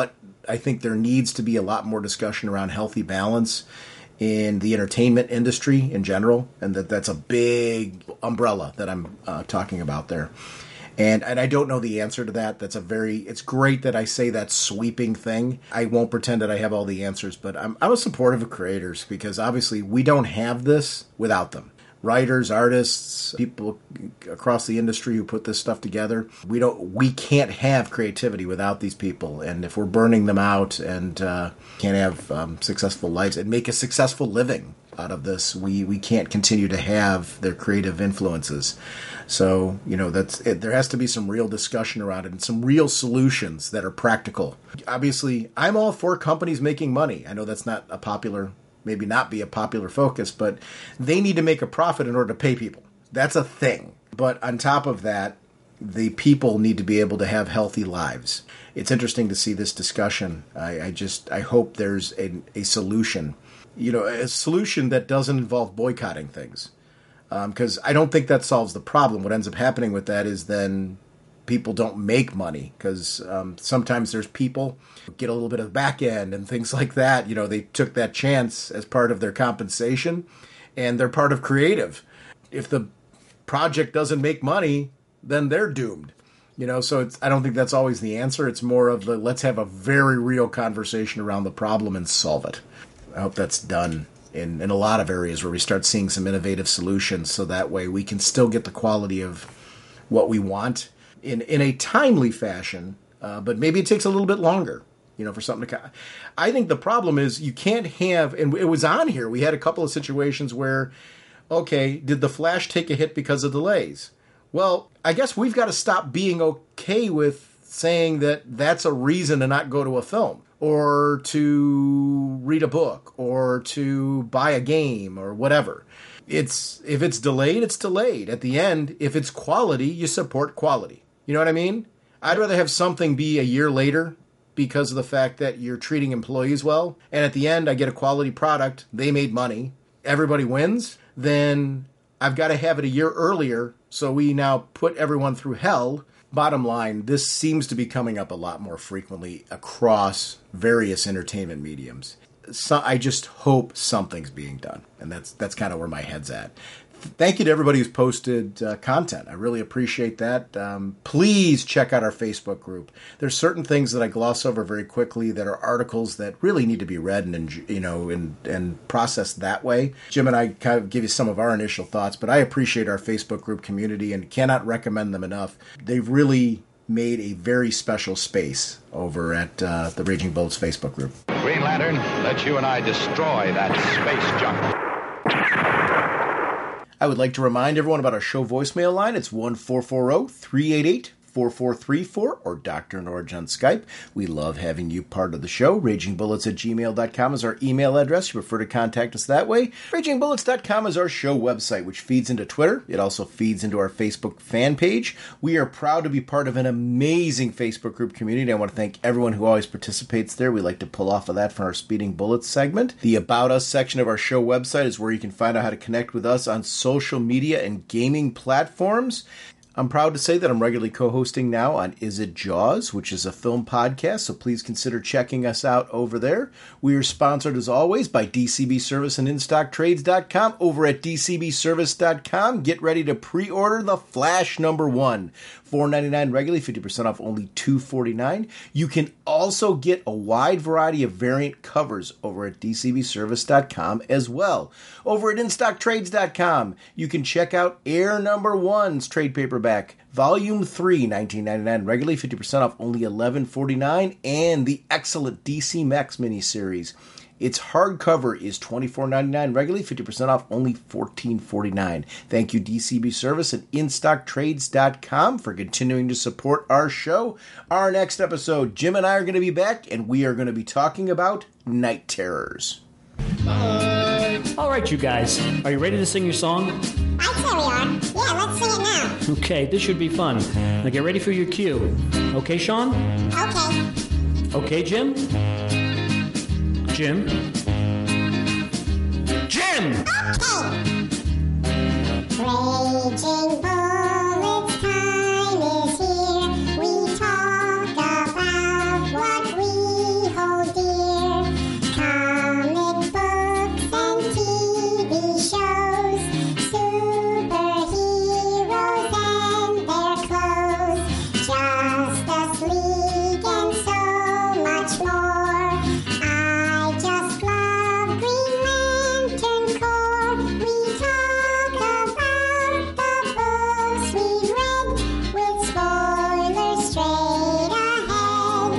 [SPEAKER 1] I think there needs to be a lot more discussion around healthy balance in the entertainment industry in general, and that's a big umbrella that I'm talking about there. And I don't know the answer to that. It's great that I say that sweeping thing. I won't pretend that I have all the answers, but I'm a supportive of creators, because obviously we don't have this without them. Writers, artists, people across the industry who put this stuff together. We can't have creativity without these people. And if we're burning them out and can't have successful lives and make a successful living out of this, we can't continue to have their creative influences. So, that's it. There has to be some real discussion around it and some real solutions that are practical. Obviously, I'm all for companies making money. I know that's maybe not be a popular focus, but they need to make a profit in order to pay people. That's a thing. But on top of that, the people need to be able to have healthy lives. It's interesting to see this discussion. I hope there's a solution, a solution that doesn't involve boycotting things. Because I don't think that solves the problem. What ends up happening with that is then people don't make money, because sometimes there's people who get a little bit of back end and things like that. They took that chance as part of their compensation, and they're part of creative. If the project doesn't make money, then they're doomed. So I don't think that's always the answer. It's more of let's have a very real conversation around the problem and solve it. I hope that's done in a lot of areas where we start seeing some innovative solutions, so that way we can still get the quality of what we want in a timely fashion, but maybe it takes a little bit longer, for something to... I think the problem is you can't have, and it was on here, we had a couple of situations where, okay, did The Flash take a hit because of delays? Well, I guess we've got to stop being okay with saying that that's a reason to not go to a film, or to read a book, or to buy a game, or whatever. If it's delayed, it's delayed. At the end, if it's quality, you support quality. You know what I mean? I'd rather have something be a year later because of the fact that you're treating employees well, and at the end I get a quality product, they made money, everybody wins, then I've got to have it a year earlier, so we now put everyone through hell. Bottom line, this seems to be coming up a lot more frequently across various entertainment mediums. So I just hope something's being done, and that's kind of where my head's at. Thank you to everybody who's posted content. I really appreciate that. Please check out our Facebook group. There's certain things that I gloss over very quickly that are articles that really need to be read and processed that way. Jim and I kind of give you some of our initial thoughts, but I appreciate our Facebook group community and cannot recommend them enough. They've really made a very special space over at the Raging Bullets Facebook group.
[SPEAKER 5] Green Lantern, let you and I destroy that space junk.
[SPEAKER 1] I would like to remind everyone about our show voicemail line. It's 1-440-388 4434 or Dr. Norge on Skype. We love having you part of the show. RagingBullets@gmail.com is our email address. You prefer to contact us that way. RagingBullets.com is our show website, which feeds into Twitter. It also feeds into our Facebook fan page. We are proud to be part of an amazing Facebook group community. I want to thank everyone who always participates there. We like to pull off of that from our Speeding Bullets segment. The About Us section of our show website is where you can find out how to connect with us on social media and gaming platforms. I'm proud to say that I'm regularly co-hosting now on Is It Jaws, which is a film podcast, so please consider checking us out over there. We are sponsored, as always, by DCB Service and InStockTrades.com. Over at DCBService.com, get ready to pre-order The Flash #1. $4.99 regularly, 50% off only $2.49. You can also get a wide variety of variant covers over at DCBService.com as well. Over at InStockTrades.com, you can check out Air #1's trade paperback, Volume 3, $19.99 regularly, 50% off only $11.49, and the excellent DC Max miniseries. Its hardcover is $24.99 regularly, 50% off only $14.49. Thank you, DCB Service and InStockTrades.com, for continuing to support our show. Our next episode, Jim and I are going to be back, and we are going to be talking about night terrors.
[SPEAKER 3] Bye.
[SPEAKER 6] All right, you guys. Are you ready to sing your song?
[SPEAKER 7] I'd say we are. Yeah, let's sing it now.
[SPEAKER 6] Okay, this should be fun. Now get ready for your cue. Okay, Sean?
[SPEAKER 7] Okay.
[SPEAKER 6] Okay, Jim? Jim? Jim!
[SPEAKER 7] Okay. Raging Bullets time is here. We talk about what we hold dear. Comic books and TV shows. Superheroes and their clothes. Justice League and so much more. I just love Green Lantern Corps. We talk about the books we've read with spoilers straight ahead.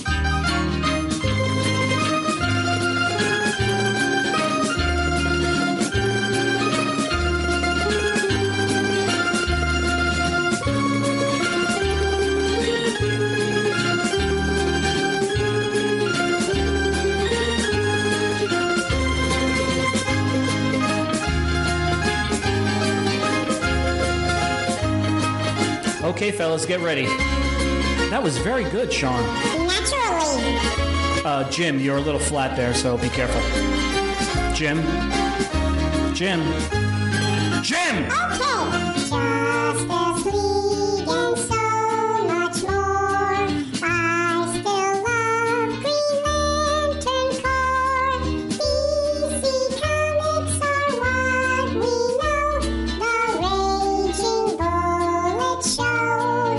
[SPEAKER 6] Okay, fellas, get ready. That was very good, Sean.
[SPEAKER 7] Naturally.
[SPEAKER 6] Jim, you're a little flat there, so be careful. Jim? Jim? Jim!
[SPEAKER 7] Okay. Justice League and so much more. I still love Green Lantern Corps. DC Comics are what we know. The Raging Bullet Show.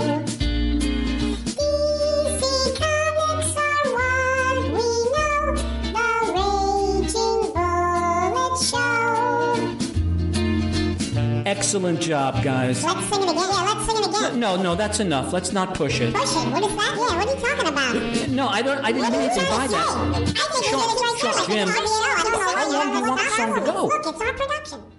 [SPEAKER 7] DC Comics are what we know. The Raging Bullet Show.
[SPEAKER 6] Excellent job, guys.
[SPEAKER 7] Let's sing it again. Yeah, let's sing it again.
[SPEAKER 6] No, that's enough. Let's not push it.
[SPEAKER 7] Push it. What is that? Yeah, what are you talking about?
[SPEAKER 6] No, I didn't mean anything by that.
[SPEAKER 7] I think
[SPEAKER 6] Sean,
[SPEAKER 7] it's right
[SPEAKER 6] Jim,
[SPEAKER 7] there. I don't know.
[SPEAKER 6] how long do you want the song to go?
[SPEAKER 7] Look, it's our production.